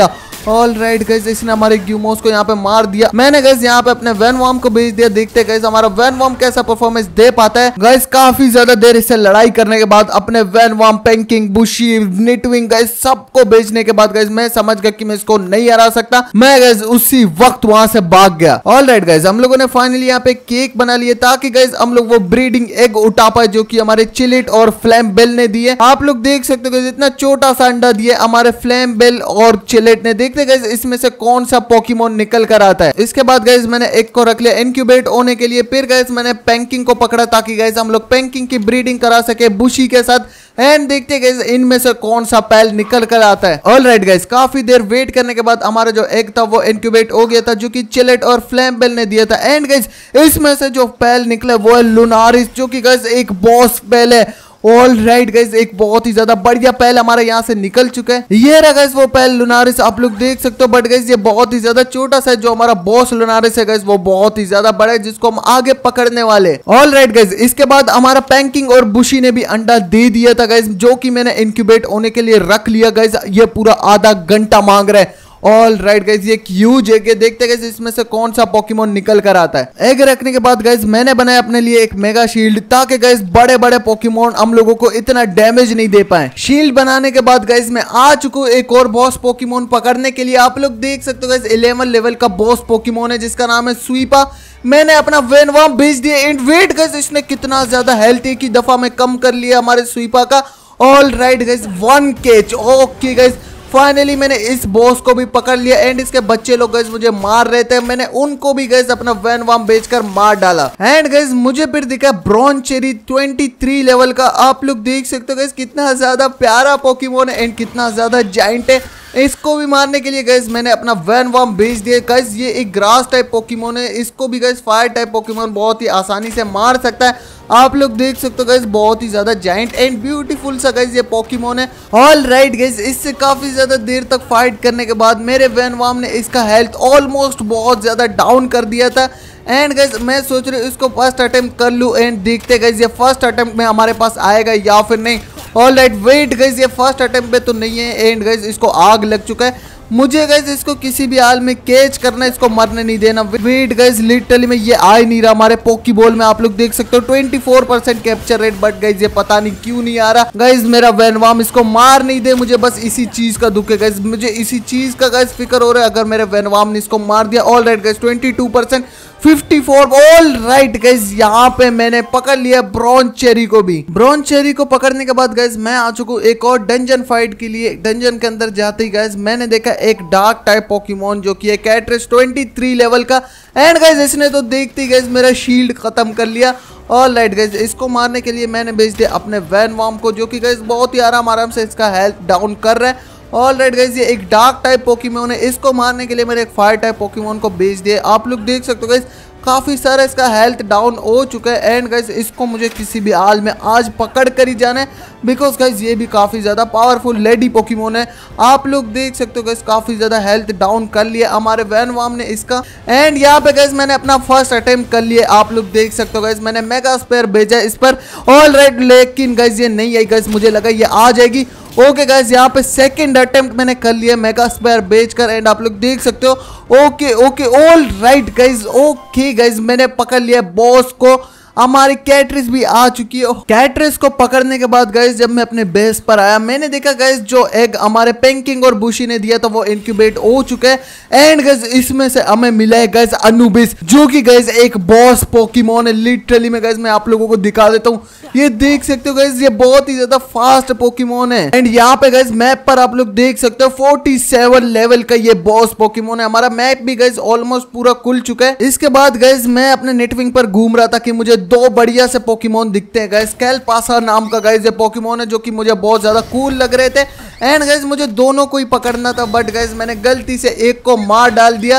ऑल राइट गाइस, इसने हमारे ग्यूमोस को यहाँ पे मार दिया। मैंने गाइस यहाँ पे अपने वैनवॉर्म को भेज दिया। देखते हैं गाइस हमारा वैनवॉर्म कैसा परफॉर्मेंस दे पाता है। गाइस काफी ज्यादा देर इससे लड़ाई करने के बाद अपने वैनवॉर्म, पेंकिंग, बुशी, निटविंग गाइस सबको भेजने के बाद गाइस मैं समझ गया कि मैं इसको नहीं हरा सकता। मैं गाइस उसी वक्त वहां से भाग गया। ऑल राइट गाइस, हम लोगों ने फाइनली यहाँ पे केक बना लिया ताकि गाइस हम लोग वो ब्रीडिंग एग उठा पाए जो कि हमारे चिलिट और फ्लैम बेल ने दिए। आप लोग देख सकते हो इतना छोटा सा अंडा दिए हमारे फ्लैम बेल और चिलिट ने। देखते गाइस इसमें से कौन सा पोकेमोन निकल कर आता है। इसके बाद गाइस मैंने एक को रख लिया इनक्यूबेट होने के लिए। फिर गाइस मैंने पेंकिंग को पकड़ा ताकि गाइस हम लोग पेंकिंग की ब्रीडिंग करा सके बुशी के साथ। एंड देखते गाइस इनमें से कौन सा पैल निकल कर आता है। ऑल राइट गाइस, काफी देर वेट करने के बाद हमारा जो एग था वो इनक्यूबेट हो गया था जो कि चिलेट और फ्लैम बेल ने दिया था। एंड गाइस इसमें से जो पैल निकला वो है लुनारिस जो कि गाइस एक बॉस पैल है। ऑल राइट गाइस, एक बहुत ही ज्यादा बढ़िया पैल हमारे यहाँ से निकल चुका है। ये रहा गाइस वो पैल लुनारिस, आप लोग देख सकते हो। बट गाइस ये बहुत ही ज्यादा छोटा सा है। जो हमारा बॉस लुनारिस है गाइस वो बहुत ही ज्यादा बड़ा है जिसको हम आगे पकड़ने वाले। ऑल राइट गाइस, इसके बाद हमारा पेंकिंग और बुशी ने भी अंडा दे दिया था गाइस जो कि मैंने इनक्यूबेट होने के लिए रख लिया गाइस। ये पूरा आधा घंटा मांग रहा है। ऑल राइट गाइस, ये ह्यूज एग है। देखते गाइस इसमें से कौन सा पोकेमोन निकल कर आता है। एग रखने के बाद गाइस मैंने बनाया अपने लिए एक मेगा शील्ड ताकि गाइस बड़े बड़े पोकेमोन हम लोगों को इतना डैमेज नहीं दे पाए। शील्ड बनाने के बाद गाइस मैं आ चुका हूं एक और बॉस पोकेमोन पकड़ने के लिए। आप लोग देख सकते हो गाइस इलेवन लेवल का बॉस पोकेमोन है जिसका नाम है स्वीपा। मैंने अपना वैनवॉर्म भेज दिया। एंड वेट गाइस, इसने कितना ज्यादा हेल्थ एक ही दफा में कम कर लिया हमारे स्वीपा का। All right guys, one catch. Okay guys, finally मैंने इस बॉस को भी पकड़ लिया। एंड इसके बच्चे लोग गाइस मुझे मार रहे थे, मैंने उनको भी गाइस अपना वैनवॉर्म बेचकर मार डाला। एंड गाइस मुझे फिर दिखा ब्रॉन्ज चेरी तेईस लेवल का। आप लोग देख सकते हो गाइस कितना ज्यादा प्यारा पोकेमोन है एंड कितना ज्यादा जायंट है। इसको भी मारने के लिए गाइस मैंने अपना वैनवॉर्म भेज दिया। गाइस ये एक ग्रास टाइप पोकेमोन है, इसको भी गाइस फायर टाइप पोकेमोन बहुत ही आसानी से मार सकता है। आप लोग देख सकते हो गाइस बहुत ही ज्यादा जायंट एंड ब्यूटीफुल सा गाइस ये पोकेमोन है। ऑल राइट गाइस, इससे काफी ज्यादा देर तक फाइट करने के बाद मेरे वैनवॉर्म ने इसका हेल्थ ऑलमोस्ट बहुत ज्यादा डाउन कर दिया था। एंड गाइस मैं सोच रही हूँ इसको फर्स्ट अटेम्प्ट कर लूँ। एंड देखते गाइस ये फर्स्ट अटेम्प्ट में हमारे पास आएगा या फिर नहीं। ऑल राइट वेट गाइस, ये फर्स्ट अटेम्प्ट पे तो नहीं है। एंड गाइस इसको आग लग चुका है। मुझे गाइस इसको किसी भी हाल में कैच करना, इसको मरने नहीं देना। वेट गाइस, लिटरली में ये आ ही नहीं रहा हमारे पोकीबॉल में। आप लोग देख सकते हो चौबीस percent capture rate. But guys ये पता नहीं क्यों नहीं आ रहा। गाइस मेरा वैनवॉर्म इसको मार नहीं दे। मुझे बस इसी चीज का दुख है गाइस, मुझे इसी चीज का गाइस फिक्र हो रहा है अगर मेरे वैनवॉर्म ने इसको मार दिया। ऑल राइट गाइस, बाईस परसेंट चौवन। ऑल राइट गाइस, यहाँ पे मैंने पकड़ लिया ब्रॉन्ज चेरी को भी। ब्रॉन्ज चेरी को पकड़ने के बाद गाइस मैं आ चुका हूँ एक और डंजन फाइट के लिए। डंजन के अंदर जाते ही गाइस मैंने देखा एक डार्क टाइप पोकेमोन जो कि है कैट्रिस तेईस लेवल का। एंड गाइस इसने तो देखते ही गाइस मेरा शील्ड खत्म कर लिया। ऑल राइट गाइस, इसको मारने के लिए मैंने भेज दिया अपने वैनवॉर्म को जो कि गाइस बहुत ही आराम आराम से इसका हेल्थ डाउन कर रहा है। ऑल राइट गाइस, ये एक डार्क टाइप पोकेमोन है। इसको मारने के लिए मैंने एक फायर टाइप पोकेमोन को भेज दिया। आप लोग देख सकते हो गाइस काफी सारा इसका हेल्थ डाउन हो चुका है। एंड गाइस इसको मुझे किसी भी हाल में आज पकड़ कर ही जाना है बिकॉज गाइस ये भी काफी ज्यादा पावरफुल लेडी पोकेमोन है। आप लोग देख सकते हो गाइस काफी ज्यादा हेल्थ डाउन कर लिया हमारे वैनवॉर्म ने इसका। एंड यहाँ पे गाइस मैंने अपना फर्स्ट अटेम्प्ट कर लिया। आप लोग देख सकते हो गाइस मैंने मेगा स्पेयर भेजा इस पर। ऑल राइट, लेकिन गाइस ये नहीं आई गाइस, मुझे लगा ये आ जाएगी। ओके गाइस, यहाँ पे सेकंड अटेम्प्ट मैंने कर लिया मेगा स्पेयर बेचकर। एंड आप लोग देख सकते हो। Okay okay all right guys, okay guys मैंने पकड़ लिया बॉस को। हमारी कैट्रिस भी आ चुकी है। कैट्रिस को पकड़ने के बाद गाइस जब मैं अपने बेस पर आया मैंने देखा गाइस जो एग हमारे पेंकिंग और बुशी ने दिया था वो इनक्यूबेट हो चुके हैं। एंड गाइस इसमें से हमें मिला है गाइस अनुबिस जो कि गाइस एक बॉस पोकेमोन है। लिटरली में गाइस मैं आप लोगों को दिखा देता हूँ। ये देख सकते हो गाइस ये बहुत ही ज्यादा फास्ट पोकेमोन है। एंड यहाँ पे गाइस मैप पर आप लोग देख सकते हो सैंतालीस लेवल का ये बॉस पोकेमोन है। हमारा मैप भी गाइस ऑलमोस्ट पूरा खुल चुका है। इसके बाद गाइस मैं अपने नेटविंग पर घूम रहा था कि मुझे दो बढ़िया से पोकेमोन दिखते हैं गाइस। कैलपासा नाम का गाइस ये पोकेमोन है जो कि मुझे बहुत ज्यादा कूल लग रहे थे। एंड गाइस मुझे दोनों को ही पकड़ना था बट गाइस मैंने गलती से एक को मार डाल दिया।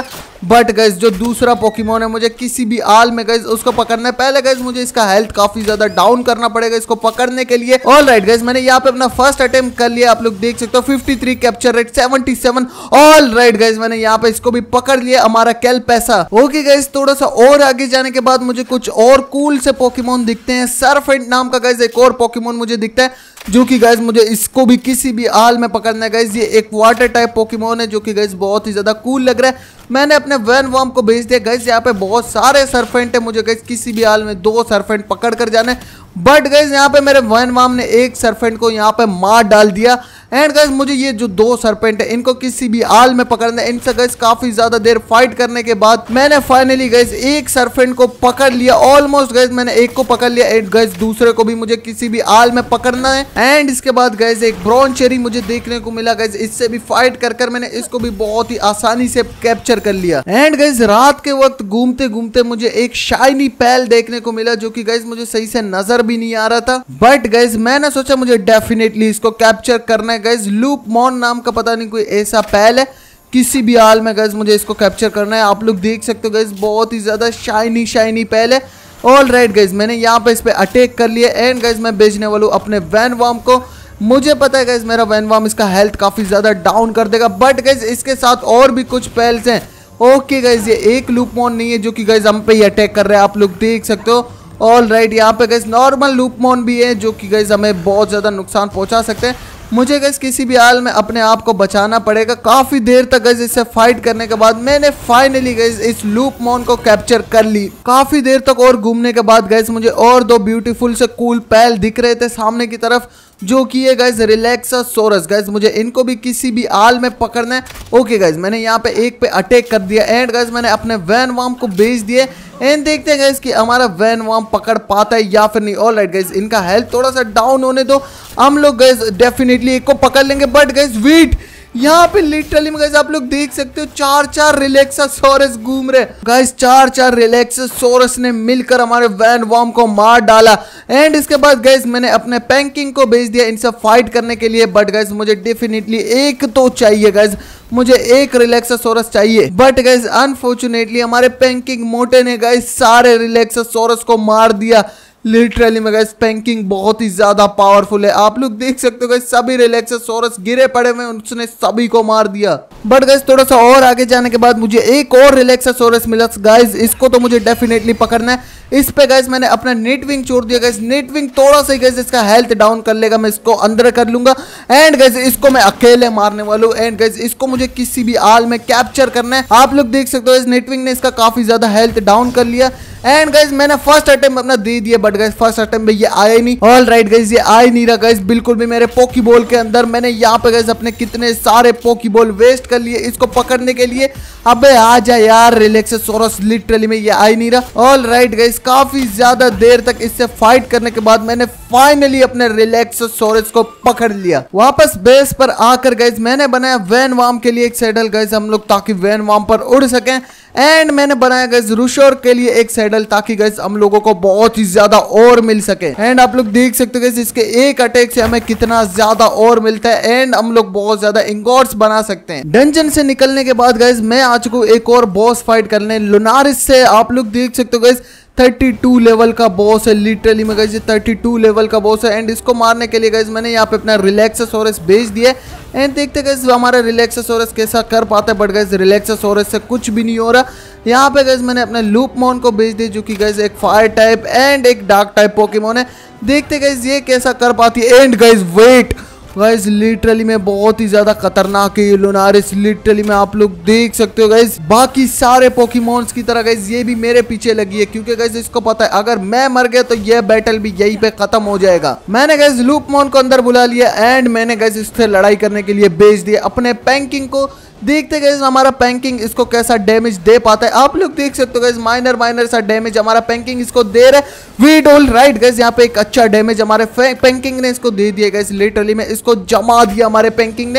बट गाइस जो दूसरा पोकेमोन है मुझे किसी भी आल में गाइस उसको पकड़ना है। पहले गाइस मुझे इसका हेल्थ काफी ज्यादा डाउन करना पड़ेगा इसको पकड़ने के लिए। ऑलराइट गाइस मैंने यहाँ पे अपना फर्स्ट अटेम्प्ट कर लिया, आप लोग देख सकते हो तिरेपन कैप्चर रेट सतहत्तर। ऑलराइट गाइस मैंने यहाँ पे इसको भी पकड़ लिया, हमारा कैल पैसा। ओके गाइस थोड़ा सा और आगे जाने के बाद मुझे कुछ और कूल से पोकेमोन दिखते हैं। सरफेंट नाम का गाइस एक और पोकेमोन मुझे दिखता है जो कि गाइस मुझे इसको भी किसी भी आल में पकड़ना है। गाइस ये एक वाटर टाइप पोकेमोन है जो कि गाइस बहुत ही ज्यादा कूल लग रहा है। मैंने अपने वैन वॉर्म को भेज दिया। गाइस यहाँ पे बहुत सारे सरफेंट है, मुझे गाइस किसी भी आल में दो सरफेंट पकड़ कर जाना है। बट गाइस यहाँ पे मेरे वैन वॉर्म ने एक सरफेंट को यहाँ पे मार डाल दिया। एंड गाइस मुझे ये जो दो सरपेंट है इनको किसी भी आल में पकड़ना है। इनसे गाइस काफी ज्यादा देर फाइट करने के बाद मैंने फाइनली गाइस एक सरपेंट को पकड़ लिया। ऑलमोस्ट गाइस मैंने एक को पकड़ लिया। एंड गाइस दूसरे को भी मुझे किसी भी आल में पकड़ना है। एंड इसके बाद गाइस एक ब्रॉन्ज चेरी मुझे देखने को मिला। गाइस इससे भी फाइट कर कर मैंने इसको भी बहुत ही आसानी से कैप्चर कर लिया। एंड गाइस रात के वक्त घूमते घूमते मुझे एक शाइनी पैल देखने को मिला जो कि गाइस मुझे सही से नजर भी नहीं आ रहा था। बट गाइस मैंने सोचा मुझे डेफिनेटली इसको कैप्चर करना है। गाइस लूपमॉन नाम का पता नहीं कोई ऐसा पैल है, किसी भी हाल में गाइस मुझे इसको कैप्चर करना है। आप लोग देख सकते हो गाइस बहुत ही ज्यादा शाइनी शाइनी पैल है। ऑल राइट गाइस मैंने यहाँ पे इस पे अटैक कर लिया। एंड गाइस मैं बेचने वाला हूँ अपने वैन वॉर्म को। मुझे पता है गाइस मेरा वैन वॉर्म इसका हेल्थ काफी ज्यादा डाउन कर देगा। बट गाइस इसके साथ और भी कुछ पैल्स हैं। ओके गाइस ये एक लूपमॉन नहीं है जो कि गाइस हम पे ही अटैक कर रहे हैं, आप लोग देख सकते हो। ऑल राइट यहाँ पे गाइस नॉर्मल लूपमॉन भी है जो कि गाइस हमें बहुत ज्यादा नुकसान पहुंचा सकते हैं। मुझे गाइस किसी भी हाल में अपने आप को बचाना पड़ेगा। काफी देर तक गाइस इससे फाइट करने के बाद मैंने फाइनली गाइस इस लूपमॉन को कैप्चर कर ली। काफी देर तक और घूमने के बाद गाइस मुझे और दो ब्यूटीफुल से कूल पैल दिख रहे थे सामने की तरफ जो कि है गाइस रिलैक्सासोरस। गाइस मुझे इनको भी किसी भी आल में पकड़ना है। ओके गाइस मैंने यहाँ पे एक पे अटैक कर दिया। एंड गाइस मैंने अपने वैन वॉर्म को भेज दिए। एंड देखते हैं गाइस कि हमारा वैन वॉर्म पकड़ पाता है या फिर नहीं। ऑलराइट गाइस इनका हेल्थ थोड़ा सा डाउन होने दो, हम लोग गाइस डेफिनेटली एक को पकड़ लेंगे। बट गाइस वेट यहाँ पे लिटरली में गाइस आप लोग देख सकते हो चार चार रिलैक्सासोरस घूम रहे। गाइस चार चार रिलैक्सासोरस ने मिलकर हमारे वैन वॉर्म को मार डाला। एंड इसके बाद गाइस मैंने अपने पैंकिंग को भेज दिया इनसे फाइट करने के लिए। बट गाइस मुझे डेफिनेटली एक तो चाहिए गाइस, मुझे एक रिलैक्सासोरस चाहिए। बट गाइस अनफॉर्चुनेटली हमारे पैंकिंग मोटे ने गाइस सारे रिलैक्सासोरस को मार दिया। लिटरली में गाइस पैंकिंग बहुत ही ज्यादा पावरफुल है, आप लोग देख सकते हो गाइस सभी रिलैक्सासोरस गिरे पड़े हुए उसने सभी को मार दिया। बट गाइस थोड़ा सा और आगे जाने के बाद मुझे एक और रिलैक्सासोरस मिला। गाइस इसको तो मुझे डेफिनेटली पकड़ना है। इस पे गाइस मैंने अपना नेटविंग छोड़ दिया। गाइस नेटविंग थोड़ा सा गाइस इसका हेल्थ डाउन कर लेगा, मैं इसको अंदर कर लूंगा। एंड गाइस इसको मैं अकेले मारने वाला हूं। एंड गाइस इसको मुझे किसी भी आल में कैप्चर करना है। आप लोग देख सकते हो इस नेटविंग ने इसका काफी ज्यादा हेल्थ डाउन कर लिया। एंड गाइस मैंने फर्स्ट अटेम्प्ट अपना दे दिया। बट गाइस फर्स्ट अटेम्प्ट में ये आया नहीं। ऑल राइट गाइस ये आ ही नहीं रहा गाइस बिल्कुल भी मेरे पोकीबॉल के अंदर। मैंने यहाँ पे गाइस अपने कितने सारे पोकीबॉल वेस्ट कर लिए इसको पकड़ने के लिए। अबे आ जा यार रिलैक्सासोरस, लिटरली में ये आ ही नहीं रहा। ऑल राइट गाइस काफी ज्यादा देर तक इससे फाइट करने के बाद मैंने फाइनली अपने रिलैक्सासोरस को पकड़ लिया। वापस बेस पर आकर गाइस मैंने बनाया वैन वॉर्म के लिए एक सैडल गाइस हम लोग ताकि वैन वॉर्म पर उड़ सकें। एंड मैंने बनाया गाइस रुशोर के लिए एक सैडल ताकि गाइस हम लोगों को बहुत ही ज्यादा और मिल सके। एंड आप लोग देख सकते हो गाइस इसके एक अटैक से हमें कितना ज्यादा और मिलता है। एंड हम लोग बहुत ज्यादा इंगॉट्स बना सकते हैं। डंजन से निकलने के बाद गाइस मैं आ चुका हूं एक और बॉस फाइट करने लुनारिस से। आप लोग देख सकते हो गाइस बत्तीस लेवल का बॉस है। लिटरली में गाइस ये बत्तीस लेवल का बॉस है। एंड इसको मारने के लिए गाइस मैंने यहाँ पे अपना रिलैक्सासोरस भेज दिया। एंड देखते गाइस हमारा रिलैक्सासोरस कैसा कर पाता है। बट गाइस रिलैक्सासोरस से कुछ भी नहीं हो रहा। यहाँ पे गाइस मैंने अपने लूपमॉन को भेज दिया जो कि गाइस एक फायर टाइप एंड एक डार्क टाइप पोकेमोन है। देखते गाइस ये कैसा कर पाती है। And guys wait guys literally में बहुत ही ज्यादा खतरनाक है ये लुनारिस। लिटरली में आप लोग देख सकते हो गाइस बाकी सारे पोकेमॉन्स की तरह गाइस ये भी मेरे पीछे लगी है क्योंकि गाइस इसको पता है अगर मैं मर गया तो ये बैटल भी यहीं पे खत्म हो जाएगा। मैंने गाइस लूपमॉन को अंदर बुला लिया। एंड मैंने गाइस इससे लड़ाई करने के लिए भेज दिया अपने पैंकिंग को। देखते गाइस हमारा पैंकिंग इसको कैसा डैमेज दे पाता है। आप लोग देख सकते हो गाइस माइनर माइनर सा डैमेज हमारा पैंकिंग इसको दे रहा है। वीड ऑल राइट गाइस यहाँ पे एक अच्छा डैमेज हमारे पैंकिंग ने इसको दे दिया गाइस। लिटरली में इसको जमा दिया हमारे पैंकिंग ने।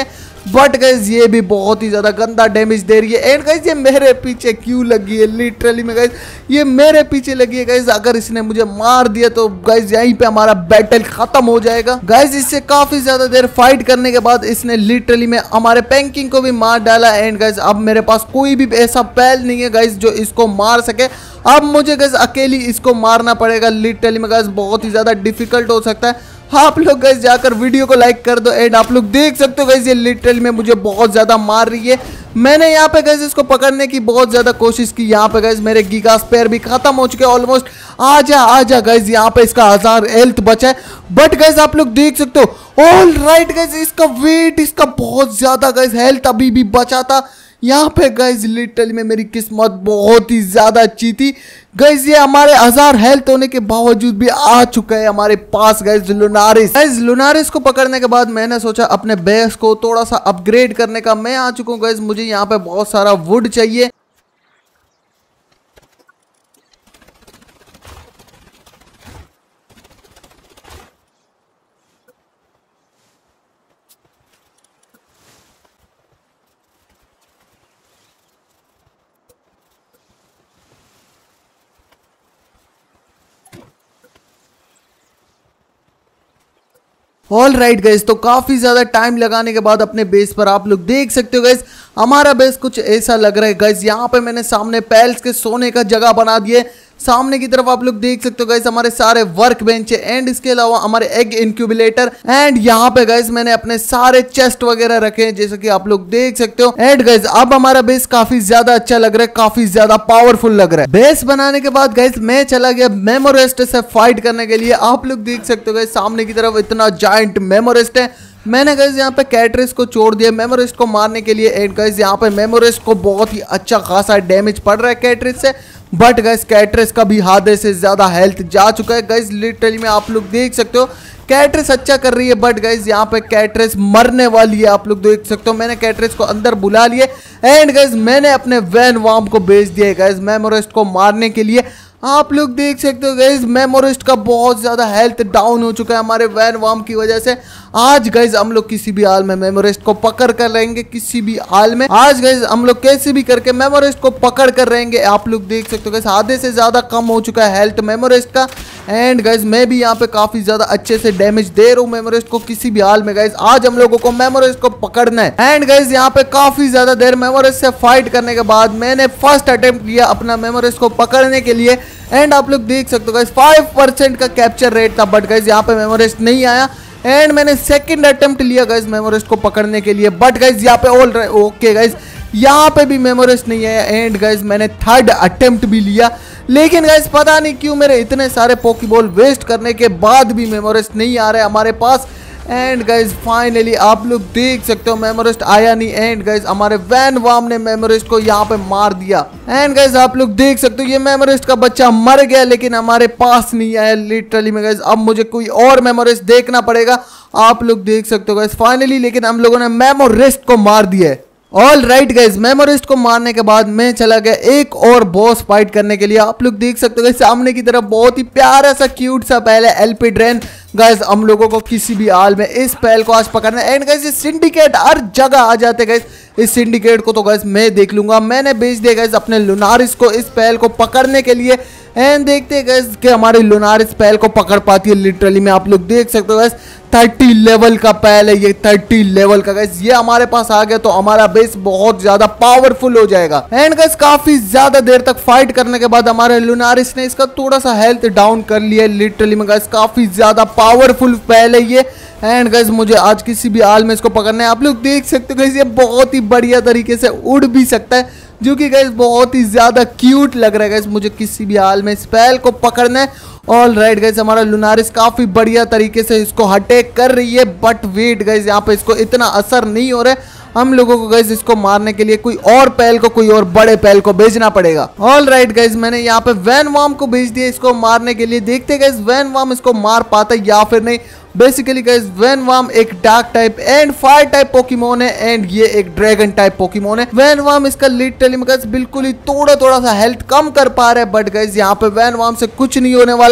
बट गाइज ये भी बहुत ही ज्यादा गंदा डैमेज दे रही है। एंड गाइज ये मेरे पीछे क्यों लगी है, लिटरली में गाइज ये मेरे पीछे लगी है गाइज। अगर इसने मुझे मार दिया तो गाइज यहीं पे हमारा बैटल खत्म हो जाएगा। गाइज इससे काफी ज्यादा देर फाइट करने के बाद इसने लिटरली में हमारे पैंकिंग को भी मार डाला। एंड गाइज अब मेरे पास कोई भी ऐसा पैल नहीं है गाइज जो इसको मार सके। अब मुझे गाइज अकेली इसको मारना पड़ेगा। लिटरली में गाइज बहुत ही ज्यादा डिफिकल्ट हो सकता है। आप लोग गाइस जाकर वीडियो को लाइक कर दो। एंड आप लोग देख सकते हो गाइस ये लिटरली में मुझे बहुत ज्यादा मार रही है। मैंने यहाँ पे गाइस इसको पकड़ने की बहुत ज्यादा कोशिश की। यहाँ पे गाइस मेरे गीगा स्पेयर भी खत्म हो चुके हैं ऑलमोस्ट। आजा आजा गाइस, यहाँ पे इसका हजार हेल्थ बचा है। बट गाइस आप लोग देख सकते हो, ऑल राइट गाइस इसका वेट, इसका बहुत ज्यादा गाइस हेल्थ अभी भी बचा था। यहाँ पे गाइज लिटरली में मेरी किस्मत बहुत ही ज्यादा अच्छी थी गाइज। ये हमारे हजार हेल्थ होने के बावजूद भी आ चुका है हमारे पास गाइज लुनारिस। गाइज लुनारिस को पकड़ने के बाद मैंने सोचा अपने बेस को थोड़ा सा अपग्रेड करने का। मैं आ चुका हूँ गाइज, मुझे यहाँ पे बहुत सारा वुड चाहिए। ऑल राइट गाइस, तो काफी ज्यादा टाइम लगाने के बाद अपने बेस पर आप लोग देख सकते हो गाइस हमारा बेस कुछ ऐसा लग रहा है गाइस। यहाँ पे मैंने सामने पैल्स के सोने का जगह बना दिए। सामने की तरफ आप लोग देख सकते हो गाइस हमारे सारे वर्क बेंच है। एंड इसके अलावा हमारे एग इंक्यूबेटर। एंड यहाँ पे गाइस मैंने अपने सारे चेस्ट वगैरह रखे हैं जैसे कि आप लोग देख सकते हो। एंड गाइस अब हमारा बेस काफी ज्यादा अच्छा लग रहा है, काफी ज्यादा पावरफुल लग रहा है। बेस बनाने के बाद गाइस मैं चला गया मेमोरेस्ट से फाइट करने के लिए। आप लोग देख सकते हो गाइस सामने की तरफ इतना जायंट मेमोरेस्ट है। मैंने गाइस यहाँ पे कैटरिस को छोड़ दिया मेमोरेस्ट को मारने के लिए। एंड गाइस यहाँ पे मेमोरेस्ट को बहुत ही अच्छा खासा डैमेज पड़ रहा है कैटरिस से। बट गाइस कैटरिस का भी आधे से ज्यादा हेल्थ जा चुका है गाइस। लिटरली में आप लोग देख सकते हो कैटरिस अच्छा कर रही है। बट गाइस यहाँ पे कैटरिस मरने वाली है। आप लोग देख सकते हो मैंने कैटरिस को अंदर बुला लिए। एंड गाइस मैंने अपने वैन वार्म को भेज दिया गाइस मेमोरेस्ट को मारने के लिए। आप लोग देख सकते हो गाइस मेमोरिस्ट का बहुत ज्यादा हेल्थ डाउन हो चुका है हमारे वैन वार्म की वजह से। आज गाइस हम लोग किसी भी हाल में मेमोरिस्ट को पकड़ कर रहेंगे, किसी भी हाल में आज गाइस हम लोग कैसे भी करके मेमोरिस्ट को पकड़ कर रहेंगे। आप लोग देख सकते हो गाइस आधे से ज्यादा कम हो चुका है हेल्थ मेमोरिस्ट का। एंड गाइस मैं भी यहाँ पे काफी ज्यादा अच्छे से डैमेज दे रहा हूँ मेमोरिस्ट को किसी भी हाल में। गाइस आज हम लोगों को मेमोरिस्ट को पकड़ना है। एंड गाइस यहाँ पे काफी ज्यादा देर मेमोरिस्ट से फाइट करने के बाद मैंने फर्स्ट अटेम्प्ट किया अपना मेमोरिस्ट को पकड़ने के लिए। एंड आप लोग देख सकते हो गाइस फाइव परसेंट का कैप्चर रेट था। बट गाइस यहाँ पे मेमोरिस्ट नहीं आया। एंड मैंने सेकंड अटेम्प्ट लिया गाइस मेमोरिस्ट को पकड़ने के लिए। बट गाइस यहाँ पे ऑल ओके गाइस यहाँ पे भी मेमोरिस्ट नहीं आया। एंड गाइस मैंने थर्ड अटेम्प्ट भी लिया, लेकिन गाइस पता नहीं क्यों मेरे इतने सारे पोकीबॉल वेस्ट करने के बाद भी मेमोरिस्ट नहीं आ रहे हमारे पास। एंड गाइस फाइनली आप लोग देख सकते हो मेमोरिस्ट आया नहीं। एंड गाइस हमारे वैन वार्म ने मेमोरिस्ट को यहाँ पे मार दिया। एंड गाइस आप लोग देख सकते हो ये मेमोरिस्ट का बच्चा मर गया लेकिन हमारे पास नहीं आया लिटरली में। गाइस अब मुझे कोई और मेमोरिस्ट देखना पड़ेगा। आप लोग देख सकते हो गाइस फाइनली लेकिन हम लोगों ने मेमोरिस्ट को मार दिया है। ऑल राइट गाइज मेमोरिस्ट को मारने के बाद मैं चला गया एक और बॉस फाइट करने के लिए। आप लोग देख सकते हो गाइस सामने की तरफ बहुत ही प्यारा सा क्यूट सा पहले एलपी ड्रेन। गाइस हम लोगों को किसी भी हाल में इस पहल को आज पकड़ना है। एंड गाइस ये सिंडिकेट हर जगह आ जाते गाइस। इस सिंडिकेट को तो गाइस मैं देख लूंगा। मैंने भेज दिया गाइस अपने लुनारिस को इस पहल को पकड़ने के लिए। एंड देखते हैं गाइस कि हमारी लुनारिस पहल को पकड़ पाती है लिटरली में। आप लोग देख सकते हो गाइस थर्टी लेवल का पहल है ये, थर्टी लेवल का गाइस ये हमारे पास आ गया तो हमारा बेस बहुत ज्यादा पावरफुल हो जाएगा। एंड गाइस काफी ज्यादा देर तक फाइट करने के बाद हमारे लुनारिस ने इसका थोड़ा सा हेल्थ डाउन कर लिया लिटरली में। गाइस काफी ज्यादा पावरफुल पहल है ये। एंड गाइस मुझे आज किसी भी हाल में इसको पकड़ना है। आप लोग देख सकते हो गाइस ये बहुत ही बढ़िया तरीके से उड़ भी सकता है जो कि गाइस बहुत ही ज्यादा क्यूट लग रहा है। गाइस मुझे किसी भी हाल में स्पेल को पकड़ना है। ऑल राइट गाइस हमारा लुनारिस काफी बढ़िया तरीके से इसको अटैक कर रही है। बट वेट गाइस यहाँ पे इसको इतना असर नहीं हो रहा है। हम लोगों को गाइस इसको मारने के लिए कोई और पहल को कोई और बड़े पहल को भेजना पड़ेगा। ऑल राइट गाइस मैंने यहाँ पे वैन वार्म को भेज दिया इसको मारने के लिए। देखते गाइस वैन वार्म इसको मार पाता है या फिर नहीं। बेसिकली गाइस वैन वार्म एक dark type and fire type Pokemon है एंड ये एक ड्रैगन टाइप पोकेमोन है। वैन वार्म इसका लिटरली गाइस बिल्कुल ही थोड़ा थोड़ा सा हेल्थ कम कर पा रहा है। बट गाइस यहाँ पे वैन वार्म से कुछ नहीं होने वाला।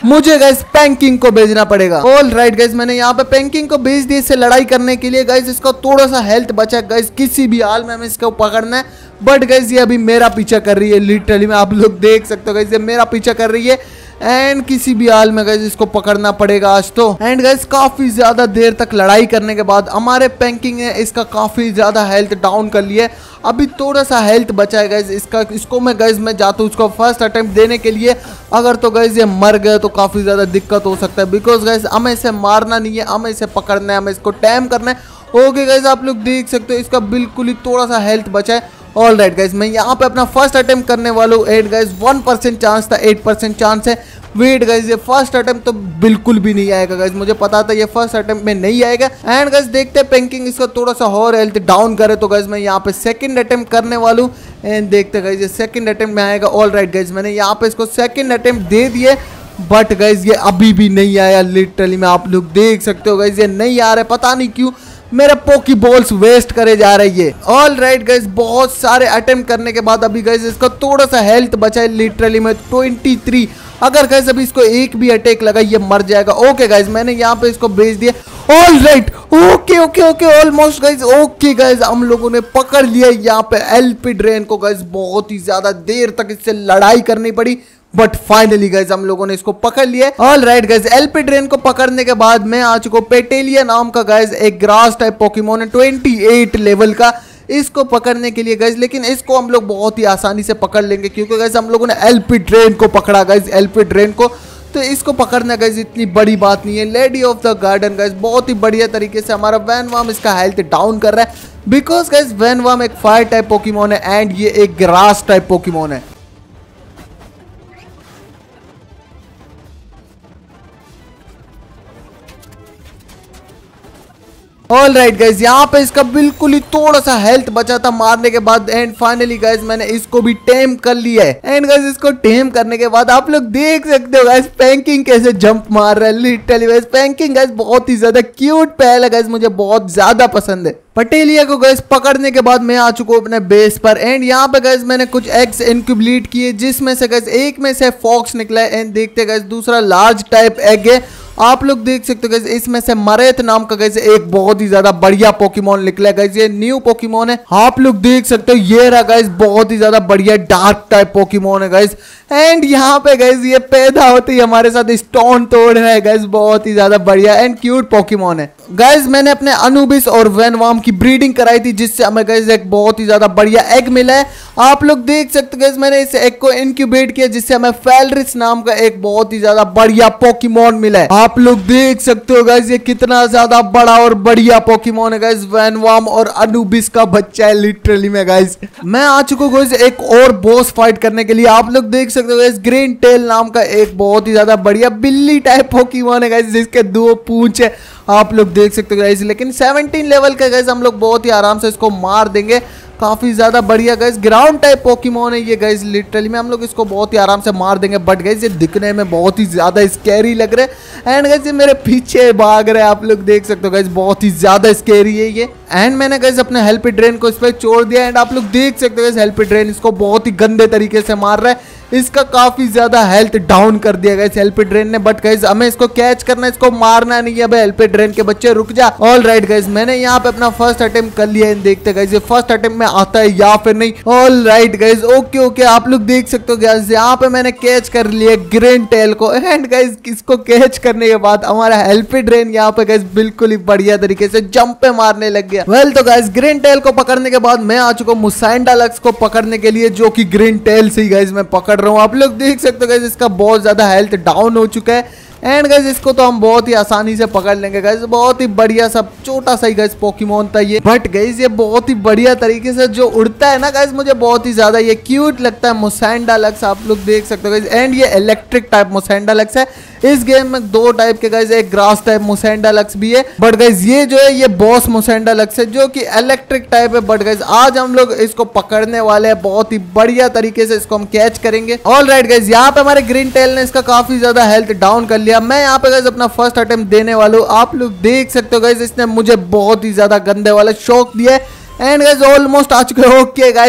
मुझे गाइस पेंकिंग को भेजना पड़ेगा। ऑल राइट गाइस, मैंने यहाँ पे पेंकिंग को भेज दिया इससे लड़ाई करने के लिए। गाइस इसका थोड़ा सा हेल्थ बचा है गाइस, किसी भी हाल में हमें इसको पकड़ना है। बट गाइस ये अभी मेरा पीछा कर रही है, लिटरली में आप लोग देख सकते हो गाइस ये मेरा पीछा कर रही है। एंड किसी भी हाल में गाइस इसको पकड़ना पड़ेगा आज तो। एंड गाइस काफी ज्यादा देर तक लड़ाई करने के बाद हमारे पेंकिंग ने इसका काफी ज्यादा हेल्थ डाउन कर लिया है। अभी थोड़ा सा हेल्थ बचा है गाइस इसका, इसको मैं गाइस मैं जाता हूँ उसको फर्स्ट अटेम्प्ट देने के लिए। अगर तो गाइस ये मर गए तो काफी ज्यादा दिक्कत हो सकता है, बिकॉज गाइस हमें इसे मारना नहीं है, हमें इसे पकड़ना है, हमें इसको टैम करना है। ओके गाइस, आप लोग देख सकते हो इसका बिल्कुल ही थोड़ा सा हेल्थ बचा है। ऑल राइट गाइस, मैं यहाँ पे अपना फर्स्ट अटेम्प्ट करने वाला हूँ। At guys one percent chance था, एट परसेंट चांस है। वेट गाइस, ये फर्स्ट अटेम्प्ट तो बिल्कुल भी नहीं आएगा गाइस, मुझे पता था ये फर्स्ट अटेम्प्ट में नहीं आएगा। एंड गाइस देखते हैं पेंकिंग इसका थोड़ा सा और हेल्थ डाउन करे तो गाइस मैं यहाँ पे सेकंड अटेम्प्ट करने वाला हूँ। एंड देखते हैं गाइस ये सेकंड अटेम्प्ट में आएगा। ऑल राइट गाइस, मैंने यहाँ पे इसको सेकंड अटेम्प्ट दे दिए, बट गाइस ये अभी भी नहीं आया। लिटरली में आप लोग देख सकते हो गाइस ये नहीं आ रहा है, पता नहीं क्यों मेरे पोकी बॉल्स वेस्ट करे जा रही है। ऑल राइट गाइस, बहुत सारे अटेम्प्ट करने के बाद अभी गाइस इसका थोड़ा सा हेल्थ बचा है लिटरली में तेईस। अगर गाइस अभी इसको एक भी अटैक लगा ये मर जाएगा। ओके गाइस, मैंने यहाँ पे इसको भेज दिया। All right, okay okay okay almost guys. Okay guys, हम लोगों ने पकड़ लिया यहाँ पे एलपी ड्रेन को। गाइस बहुत ही ज्यादा देर तक इससे लड़ाई करनी पड़ी, बट फाइनली गाइस हम लोगों ने इसको पकड़ लिया। All right guys, Elphidran को पकड़ने के बाद मैं आ चुका हूँ पेटेलिया नाम का गाइस एक ग्रास टाइप पोकेमोन है अट्ठाईस लेवल का। इसको पकड़ने के लिए गाइस, लेकिन इसको हम लोग बहुत ही आसानी से पकड़ लेंगे क्योंकि गाइस हम लोगों ने एलपी ड्रेन को पकड़ा गाइस, एलपी ड्रेन को। तो इसको पकड़ना गाइस इतनी बड़ी बात नहीं है। Lady of the garden guys बहुत ही बढ़िया तरीके से हमारा वैनवार्म इसका हेल्थ डाउन कर रहा है, बिकॉज गाइस वैनवार्म एक फायर टाइप पोकेमोन है एंड ये एक ग्रास टाइप पोकेमोन है। ऑल राइट गाइज, यहाँ पे इसका बिल्कुल ही थोड़ा सा हेल्थ बचा था मारने के बाद। एंड फाइनली गाइज मैंने इसको भी टेम कर लिया है। एंड गाइज इसको टेम करने के बाद आप लोग देख सकते हो गाइज पेंकिंग कैसे जंप मार रहा है। लिटरली गाइज पेंकिंग गाइज बहुत ही ज्यादा क्यूट पहल है गाइज, मुझे बहुत ज्यादा पसंद है। पटेलिया को गाइज पकड़ने के बाद मैं आ चुका हूँ अपने बेस पर। एंड यहाँ पे गाइज मैंने कुछ एग्स इनक्यूबलेट किए, जिसमें से गाइज एक में से फॉक्स निकला है। एंड देखते गाइज दूसरा लार्ज टाइप एग है। आप लोग देख सकते हो गाइस इसमें से मरेथ नाम का गाइस एक बहुत ही ज्यादा बढ़िया पोकेमोन निकला है गाइस, ये न्यू पोकेमोन है। आप लोग देख सकते हो ये रहा गाइस बहुत ही ज्यादा बढ़िया डार्क टाइप पोकेमोन है गाइस। एंड यहाँ पे गाइस ये पैदा होते ही हमारे साथ स्टोन तोड़ रहा है गाइस, बहुत ही ज्यादा बढ़िया एंड क्यूट पोकेमोन है गाइस। मैंने अपने अनुबिस और वैनवार्म की ब्रीडिंग कराई थी, जिससे हमें गाइस एक बहुत ही ज्यादा बढ़िया एग मिला है। आप लोग देख सकते हो गाइस मैंने इस एग को इनक्यूबेट किया, जिससे हमें फेलरिस नाम का एक बहुत ही ज्यादा बढ़िया पोकेमोन मिला है। आप लोग देख सकते हो गाइस ये कितना ज्यादा बड़ा और बढ़िया पोकेमोन है गाइस, वैनवार्म और अनुबिस का बच्चा है लिटरली में गाइस। मैं आ चुका हूँ गाइस एक और बॉस फाइट करने के लिए। आप लोग देख सकते हो गाइस ग्रीन टेल नाम का एक बहुत ही ज्यादा बढ़िया बिल्ली टाइप पोकेमोन है गाइस, जिसके दो पूंछ है। आप लोग देख सकते हो गाइस, लेकिन सत्रह लेवल का गाइस हम लोग बहुत ही आराम से इसको मार देंगे। काफी ज्यादा बढ़िया गाइस ग्राउंड टाइप पोकेमोन है ये गाइस, लिटरली में हम लोग इसको बहुत ही आराम से मार देंगे। बट गाइस ये दिखने में बहुत ही ज्यादा स्कैरी लग रहा है। एंड गाइस ये मेरे पीछे भाग रहा है, आप लोग देख सकते हो गाइस बहुत ही ज्यादा स्कैरी है ये। एंड मैंने गाइस अपने हेल्पी ड्रेन को इस पर छोड़ दिया। एंड आप लोग देख सकते हो गाइस हेल्पी ड्रेन इसको बहुत ही गंदे तरीके से मार रहा है, इसका काफी ज्यादा हेल्थ डाउन कर दिया गाइस हेल्पी ड्रेन ने। बट गाइस हमें इसको कैच करना है, इसको मारना नहीं है। हेल्पी ड्रेन के बच्चे रुक जा। ऑल राइट गाइस, मैंने यहाँ पे अपना फर्स्ट अटेम्प्ट कर लिया है। देखते गाइस ये फर्स्ट अटेम्प्ट में आता है या फिर नहीं। All right guys, okay okay आप लोग देख सकते हो गाइस यहाँ पे मैंने कैच कर लिया ग्रीन टेल को। एंड गाइस इसको कैच करने के बाद हमारा हेल्पी ड्रेन यहाँ पे गाइस बिल्कुल ही बढ़िया तरीके से जंप पे मारने लग गया। वेल तो गाइस ग्रीन टेल को पकड़ने के बाद मैं आ चुका हूँ मुसाइंडालक्स को पकड़ने के लिए, जो कि ग्रीन टेल से ही गाइस मैं पकड़ रहा हूँ। आप लोग देख सकते हो गाइस इसका बहुत ज्यादा हेल्थ डाउन हो चुका है। एंड गाइस इसको तो हम बहुत ही आसानी से पकड़ लेंगे गाइस, बहुत ही बढ़िया सा छोटा सा ही गाइस पोकेमोन था ये। बट गाइस ये बहुत ही बढ़िया तरीके से जो उड़ता है ना गाइस, मुझे बहुत ही ज्यादा ये क्यूट लगता है मुसाइंडालक्स। आप लोग देख सकते हो गाइस। एंड ये इलेक्ट्रिक टाइप मुसाइंडालक्स है। इस गेम में दो टाइप के गाइस, एक ग्रास टाइप मुसाइंडालक्स भी है। बट गाइस ये जो है ये बॉस मुसाइंडालक्स है, जो कि इलेक्ट्रिक टाइप है। बट गाइस आज हम लोग इसको पकड़ने वाले हैं, बहुत ही बढ़िया तरीके से इसको हम कैच करेंगे। ऑल राइट गाइस, यहाँ पे हमारे ग्रीन टेल ने इसका काफी ज्यादा हेल्थ डाउन कर लिया। मैं यहाँ पे गाइस अपना फर्स्ट अटेम्प्ट देने वाला हूँ। आप लोग देख सकते हो गाइस इसने मुझे बहुत ही ज्यादा गंदे वाला शॉक दिया है। एंड गाइस ऑलमोस्ट आ चुके हैं। ओके गाइस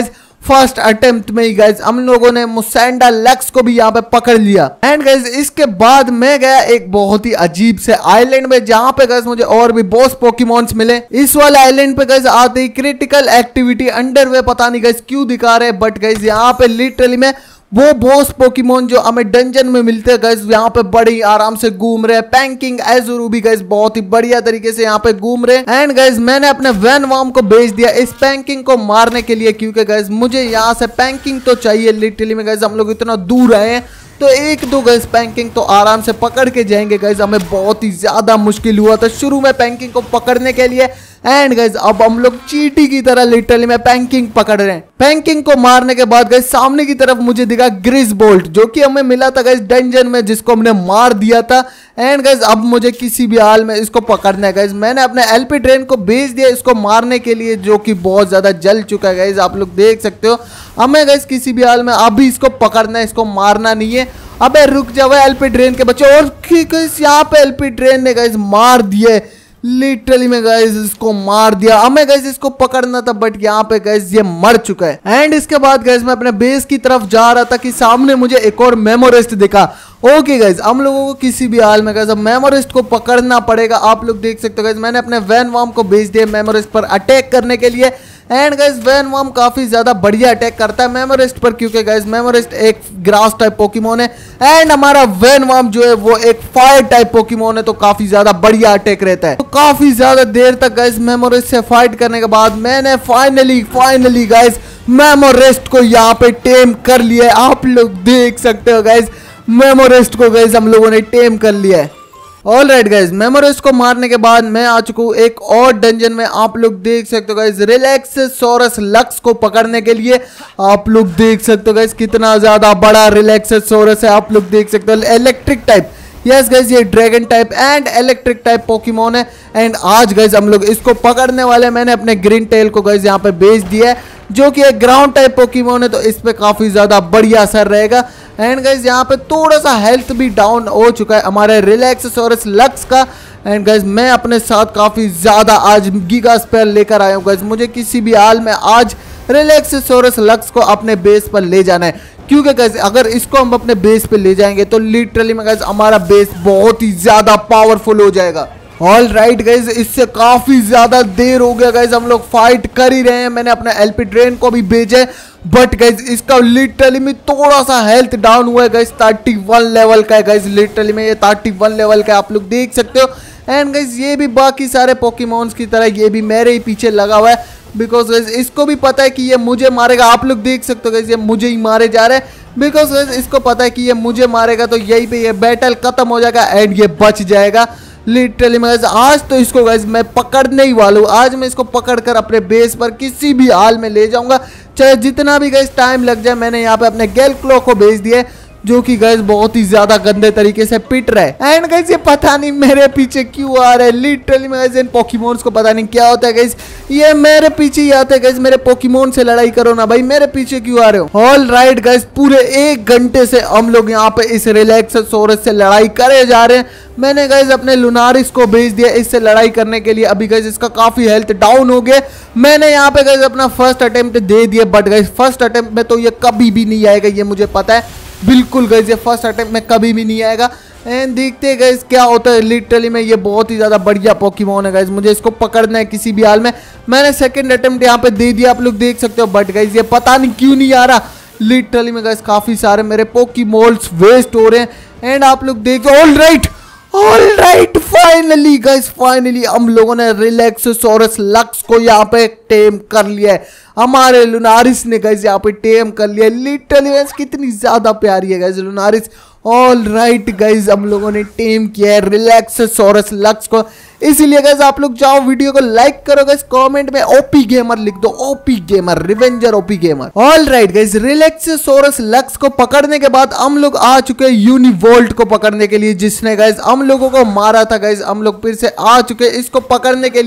फर्स्ट अटेम्प्ट में ही गाइज हम लोगों ने मुसेंडा लक्स को भी यहाँ पे पकड़ लिया। एंड गाइज इसके बाद मैं गया एक बहुत ही अजीब से आइलैंड में, जहाँ पे गाइज मुझे और भी बॉस पोकेमॉन्स मिले। इस वाले आइलैंड पे गाइज आते ही क्रिटिकल एक्टिविटी अंडरवे पता नहीं गाइज क्यों दिखा रहे, बट गाइज यहाँ पे लिटरली में वो बॉस पोकेमोन जो हमें डंजन में मिलते हैं गाइस यहाँ पे बड़ी आराम से घूम रहे हैं। पैंकिंग एजुरू भी गाइस बहुत ही बढ़िया तरीके से यहाँ पे घूम रहे हैं। एंड गाइस मैंने अपने वैन वार्म को भेज दिया इस पैंकिंग को मारने के लिए, क्योंकि गाइस मुझे यहाँ से पैंकिंग तो चाहिए। लिटरली में गाइस हम लोग इतना दूर आए हैं तो एक दो गाइस पैंकिंग तो आराम से पकड़ के जाएंगे। गाइस हमें बहुत ही ज्यादा मुश्किल हुआ था शुरू में पैंकिंग को पकड़ने के लिए। एंड गाइस अब हम लोग चींटी की तरह लिटरली में पैंकिंग पकड़ रहे हैं। पैंकिंग को मारने के बाद गाइस सामने की तरफ मुझे दिखा ग्रिस बोल्ट, जो कि हमें मिला था गाइस डंजन में, जिसको हमने मार दिया था। एंड गाइस अब मुझे किसी भी हाल में इसको पकड़ना है। गाइस मैंने अपने एलपी ट्रेन को भेज दिया इसको मारने के लिए, जो कि बहुत ज्यादा जल चुका है। गाइस आप लोग देख सकते हो हमें गाइस किसी भी हाल में अभी इसको पकड़ना है, इसको मारना नहीं है। अबे रुक जाओ एलपी ट्रेन के बच्चे, और गाइस यहाँ पे एलपी ट्रेन ने गाइस मार दिए लिटरली में। गाइस इसको मार दिया, हमें गाइस इसको पकड़ना था, बट यहाँ पे गाइस ये मर चुका है। एंड इसके बाद गाइस मैं अपने बेस की तरफ जा रहा था कि सामने मुझे एक और मेमोरिस्ट दिखा। ओके गाइस हम लोगों को किसी भी हाल में गाइस अब मेमोरिस्ट को पकड़ना पड़ेगा। आप लोग देख सकते हो गाइस मैंने अपने वैन वार्म को भेज दिया मेमोरिस्ट पर अटैक करने के लिए। एंड गाइस वैन वार्म काफी ज्यादा बढ़िया अटैक करता है मेमोरिस्ट पर, क्योंकि गाइस मेमोरिस्ट एक ग्रास टाइप पोकेमोन है एंड हमारा वैन वार्म जो है वो एक फायर टाइप पोकेमोन है, तो काफी ज्यादा बढ़िया अटैक रहता है। तो काफी ज्यादा देर तक गाइस मेमोरिस्ट से फाइट करने के बाद मैंने फाइनली फाइनली गाइस मेमोरिस्ट को यहाँ पे टेम कर लिया है। आप लोग देख सकते हो गाइस मेमोरिस्ट को गाइस हम लोगों ने टेम कर लिया है। ऑल राइट गाइज मेमोरिस्ट को मारने के बाद मैं आ चुका हूँ एक और डंजन में। आप लोग देख सकते हो गाइज रिलैक्सोसॉरस लक्स को पकड़ने के लिए। आप लोग देख सकते हो गाइज कितना ज्यादा बड़ा रिलैक्सोसॉरस है। आप लोग देख सकते हो इलेक्ट्रिक टाइप, यस गाइज ये dragon type and electric type Pokemon है। एंड आज गाइज हम लोग इसको पकड़ने वाले। मैंने अपने ग्रीन टेल को गाइज यहाँ पे भेज दिया है, जो कि एक ग्राउंड टाइप पोकेमोन है, तो इस पे काफी ज्यादा बढ़िया असर रहेगा। एंड गाइज यहाँ पे थोड़ा सा हेल्थ भी डाउन हो चुका है हमारे रिलैक्सोसॉरस लक्स का। एंड गाइज मैं अपने साथ काफी ज्यादा आज गीगा स्पेल लेकर आया हूँ। गाइज मुझे किसी भी हाल में आज रिलैक्सोसॉरस लक्स को अपने बेस पर ले जाना है, क्योंकि गाइज अगर इसको हम अपने बेस पे ले जाएंगे तो लिटरली में गाइज हमारा बेस बहुत ही ज्यादा पावरफुल हो जाएगा। ऑल राइट गाइज इससे काफी ज्यादा देर हो गया गाइज, हम लोग फाइट कर ही रहे हैं। मैंने अपना एलपी ट्रेन को भी भेजा, बट गाइज इसका लिटरली में थोड़ा सा हेल्थ डाउन हुआ है गाइज। थर्टी वन लेवल का है गाइज, लिटरली में ये थर्टी वन लेवल का आप लोग देख सकते हो। एंड गाइज ये भी बाकी सारे पोकेमॉन्स की तरह ये भी मेरे ही पीछे लगा हुआ है, बिकॉज गाइज इसको भी पता है कि ये मुझे मारेगा। आप लोग देख सकते हो गाइज ये मुझे ही मारे जा रहे हैं, बिकॉज गाइज इसको पता है कि ये मुझे मारेगा तो यही पे ये बैटल खत्म हो जाएगा एंड ये बच जाएगा। लिटरली में गाइस आज तो इसको गाइस मैं पकड़ने ही वाला हूँ। आज मैं इसको पकड़कर अपने बेस पर किसी भी हाल में ले जाऊंगा, चाहे जितना भी गाइस टाइम लग जाए। मैंने यहाँ पे अपने गेलक्लो को भेज दिया, जो कि गाइस बहुत ही ज्यादा गंदे तरीके से पिट रहा है। एंड गाइस ये पता नहीं मेरे पीछे क्यों आ रहा है। लिटरली में गाइस इन पोकेमॉन्स को पता नहीं क्या होता है गाइस, ये मेरे पीछे ही आते हैं गाइस। मेरे पोकेमॉन से लड़ाई करो ना भाई, मेरे पीछे क्यों आ रहे हो। ऑल राइट गाइस पूरे एक घंटे से हम लोग यहाँ पे इस रिलैक्सोसॉरस से लड़ाई करे जा रहे हैं। मैंने गाइस अपने लुनारिस को भेज दिया इससे लड़ाई करने के लिए। अभी गाइस इसका काफी हेल्थ डाउन हो गया। मैंने यहाँ पे गाइस अपना फर्स्ट अटेम्प्ट दे दिया, बट गाइस फर्स्ट अटेम्प्ट में तो ये कभी भी नहीं आएगा, ये मुझे पता है बिल्कुल गाइस। ये फर्स्ट अटेम्प्ट में कभी भी नहीं आएगा। एंड देखते हैं गाइस क्या होता है। लिटरली में ये बहुत ही ज्यादा बढ़िया पोकेमॉन है गाइस, मुझे इसको पकड़ना है किसी भी हाल में। मैंने सेकंड अटेम्प्ट यहाँ पे दे दिया, आप लोग देख सकते हो, बट गाइस ये पता नहीं क्यों नहीं आ रहा। लिटरली में गाइस काफी सारे मेरे पोकेमॉन्स वेस्ट हो रहे हैं। एंड आप लोग देखो, all right all right finally guys finally हम लोगों ने रिलैक्सोसॉरस लक्स को यहाँ पे टेम कर लिया है। हमारे लुनारिस ने गाइस यहाँ पे टेम कर लिया। लिटरली गाइस कितनी ज्यादा प्यारी है guys Lunaris. All right guys हम लोगों ने टेम किया है रिलैक्सोसॉरस लक्स को। इसीलिए गाइज आप लोग जाओ वीडियो को लाइक करो गाइज, कमेंट में ओपी गेमर लिख दो, OP gamer revenger OP gamer. All right guys Relaxaurus Lux को पकड़ने के बाद हम लोग आ चुके हैं यूनिवोल्ट को पकड़ने के लिए, जिसने गाइज हम लोगों को मारा था। गाइज हम लोग फिर से आ चुके हैं इसको पकड़ने के लिए।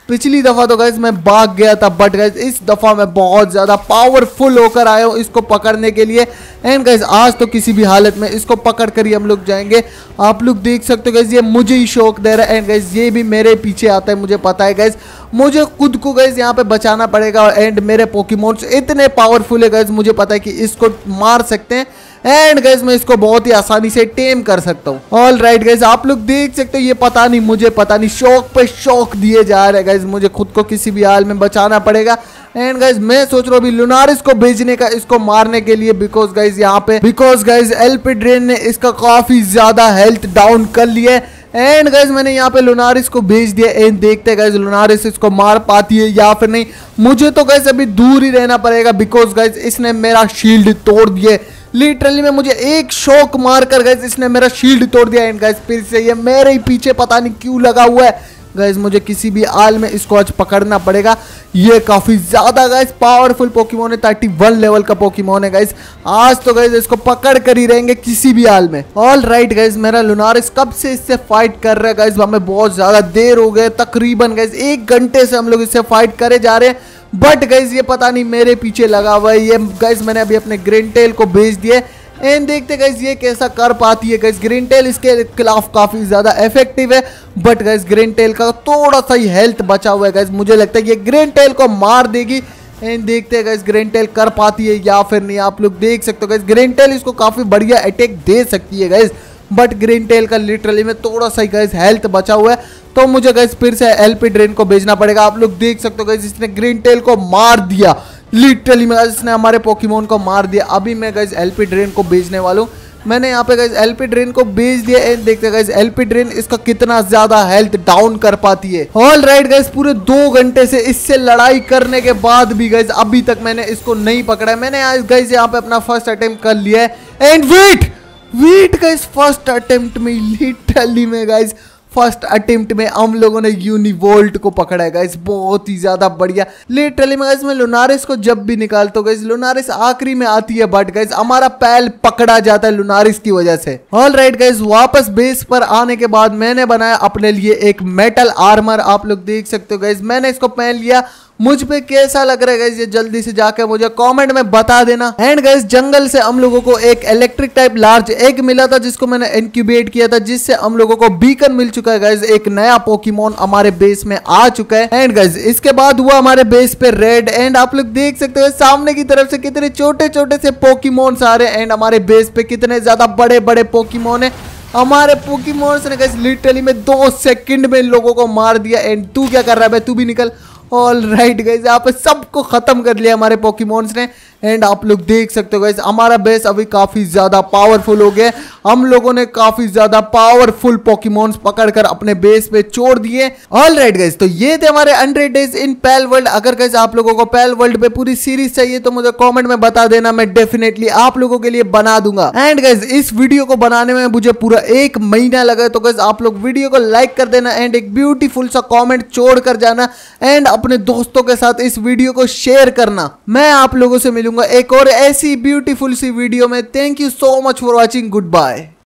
पिछली दफा तो गाइज मैं भाग गया था, बट गाइज इस दफा मैं बहुत ज्यादा पावरफुल होकर आया हूँ इसको पकड़ने के लिए। एंड गाइज आज तो किसी भी हालत में इसको पकड़ कर ही हम लोग जाएंगे। आप लोग देख सकते हो गाइज ये मुझे ही शौक दे रहा है। एंड गाइज ये भी मेरे पीछे आता है, मुझे पता है गाइज मुझे खुद को गाइज यहाँ पे बचाना पड़ेगा। एंड मेरे पोकेमॉन्स इतने पावरफुल है गाइज, मुझे पता है कि इसको मार सकते हैं। एंड गाइज मैं इसको बहुत ही आसानी से टेम कर सकता हूँ। ऑल राइट गाइज आप लोग देख सकते हो ये पता नहीं मुझे पता नहीं शौक पे शौक दिए जा रहे हैं गाइज, मुझे खुद को किसी भी हाल में बचाना पड़ेगा। एंड गाइज मैं सोच रहा हूँ अभी लुनारिस को भेजने का इसको मारने के लिए, बिकॉज गाइज यहाँ पे बिकॉज गाइज एल्पिड्रेन ने इसका काफी ज्यादा हेल्थ डाउन कर लिया है। एंड गाइज मैंने यहाँ पे लुनारिस को भेज दिया। एंड देखते गाइज लुनारिस इसको मार पाती है या फिर नहीं। मुझे तो गाइज अभी दूर ही रहना पड़ेगा, बिकॉज गाइज इसने मेरा शील्ड तोड़ दिया। लिटरली में मुझे एक शॉक मार कर गाइज इसने मेरा शील्ड तोड़ दिया। एंड गाइज फिर से ये मेरे ही पीछे पता नहीं क्यों लगा हुआ है। गाइज मुझे किसी भी हाल में इसको आज पकड़ना पड़ेगा। ये काफी ज्यादा गाइज पावरफुल पोकेमॉन है, इकतीस लेवल का पोकेमॉन है गाइज। आज तो गाइज इसको पकड़ कर ही रहेंगे किसी भी हाल में। ऑल राइट गाइज मेरा लुनारिस कब से इससे फाइट कर रहा है गाइज, हमें बहुत ज्यादा देर हो गए, तकरीबन गाइज एक घंटे से हम लोग इससे फाइट करे जा रहे हैं। बट गाइज ये पता नहीं मेरे पीछे लगा हुआ है। ये गाइज मैंने अभी अपने ग्रीन टेल को भेज दिया। एंड देखते गाइज ये कैसा कर पाती है। गाइज ग्रीन टेल इसके खिलाफ काफी ज्यादा इफेक्टिव है, बट गाइज ग्रीन टेल का थोड़ा सा ही हेल्थ बचा हुआ है गाइज। मुझे लगता है ये ग्रीन टेल को मार देगी। एंड देखते हैं गाइज ग्रीन टेल कर पाती है या फिर नहीं। आप लोग देख सकते हो गाइज ग्रीन टेल इसको काफी बढ़िया अटैक दे सकती है गाइज, बट ग्रीन टेल का लिटरली में थोड़ा सा ही गाइज हेल्थ बचा हुआ है, तो मुझे गाइज फिर से एल्पिड्रेन को भेजना पड़ेगा। आप लोग देख सकते हो गाइज इसने ग्रीन टेल को मार दिया, लिटरली में इसने हमारे पोकेमॉन को मार दिया। अभी मैं गाइज एल्पिड्रेन को भेजने वाला हूँ। मैंने यहाँ पे गाइज एल्पिड्रेन को भेज दिया। एंड देखते हैं गाइज एल्पिड्रेन इसका कितना ज्यादा हेल्थ डाउन कर पाती है। ऑल राइट गाइज पूरे दो घंटे से इससे लड़ाई करने के बाद भी गाइज अभी तक मैंने इसको नहीं पकड़ा है। मैंने आज गाइज यहाँ पे अपना फर्स्ट अटेम्प्ट कर लिया है। And wait wait guys first attempt में लिटरली में गाइज फर्स्ट अटेम्प्ट में हम लोगों ने यूनिवोल्ट को पकड़ा है गाइस, बहुत ही ज्यादा बढ़िया। लिटरली में गाइस मैं लुनारिस को जब भी निकालता हूँ गाइस लुनारिस आखिरी में आती है, बट गाइस हमारा पैल पकड़ा जाता है लुनारिस की वजह से। ऑल राइट गाइस वापस बेस पर आने के बाद मैंने बनाया अपने लिए एक मेटल आर्मर। आप लोग देख सकते हो गाइस मैंने इसको पहन लिया। मुझ पे कैसा लग रहा है गाइस ये जल्दी से जाकर मुझे कमेंट में बता देना। एंड गाइस जंगल से हम लोगों को एक इलेक्ट्रिक टाइप लार्ज एग मिला था जिसको मैंने इंक्यूबेट किया था, जिससे हम लोगों को बीकन मिल चुका है गाइस। एक नया पोकेमॉन हमारे बेस में आ चुका है। एंड गाइस इसके बाद हुआ हमारे बेस पे रेड। एंड आप लोग देख सकते हो सामने की तरफ से कितने छोटे छोटे से पोकेमॉन्स आ रहे हैं। एंड हमारे बेस पे कितने ज्यादा बड़े बड़े पोकेमॉन है। हमारे पोकेमॉन्स ने गाइस लिटरली में दो सेकंड में इन लोगों को मार दिया। एंड तू क्या कर रहा है भाई, तू भी निकल। ऑल राइट गाइज यहाँ पे सबको खत्म कर लिया हमारे पोकेमॉन्स ने। एंड आप लोग देख सकते हो गाइज हमारा बेस अभी काफी ज्यादा पावरफुल हो गया। हम लोगों ने काफी ज्यादा पावरफुल पोकेमॉन्स पकड़कर अपने बेस पे छोड़ दिए। ऑल राइट गाइज तो ये थे हमारे hundred days in Palworld. अगर गाइज आप लोगों को पैल वर्ल्ड पे पूरी सीरीज चाहिए तो मुझे कमेंट में बता देना, मैं डेफिनेटली आप लोगों के लिए बना दूंगा। एंड गाइज इस वीडियो को बनाने में मुझे पूरा एक महीना लगा, तो गाइज आप लोग वीडियो को लाइक कर देना एंड एक ब्यूटीफुल सा कॉमेंट छोड़ कर जाना एंड अपने दोस्तों के साथ इस वीडियो को शेयर करना। मैं आप लोगों से मिलूंगा एक और ऐसी ब्यूटीफुल सी वीडियो में। Thank you so much for watching, good bye.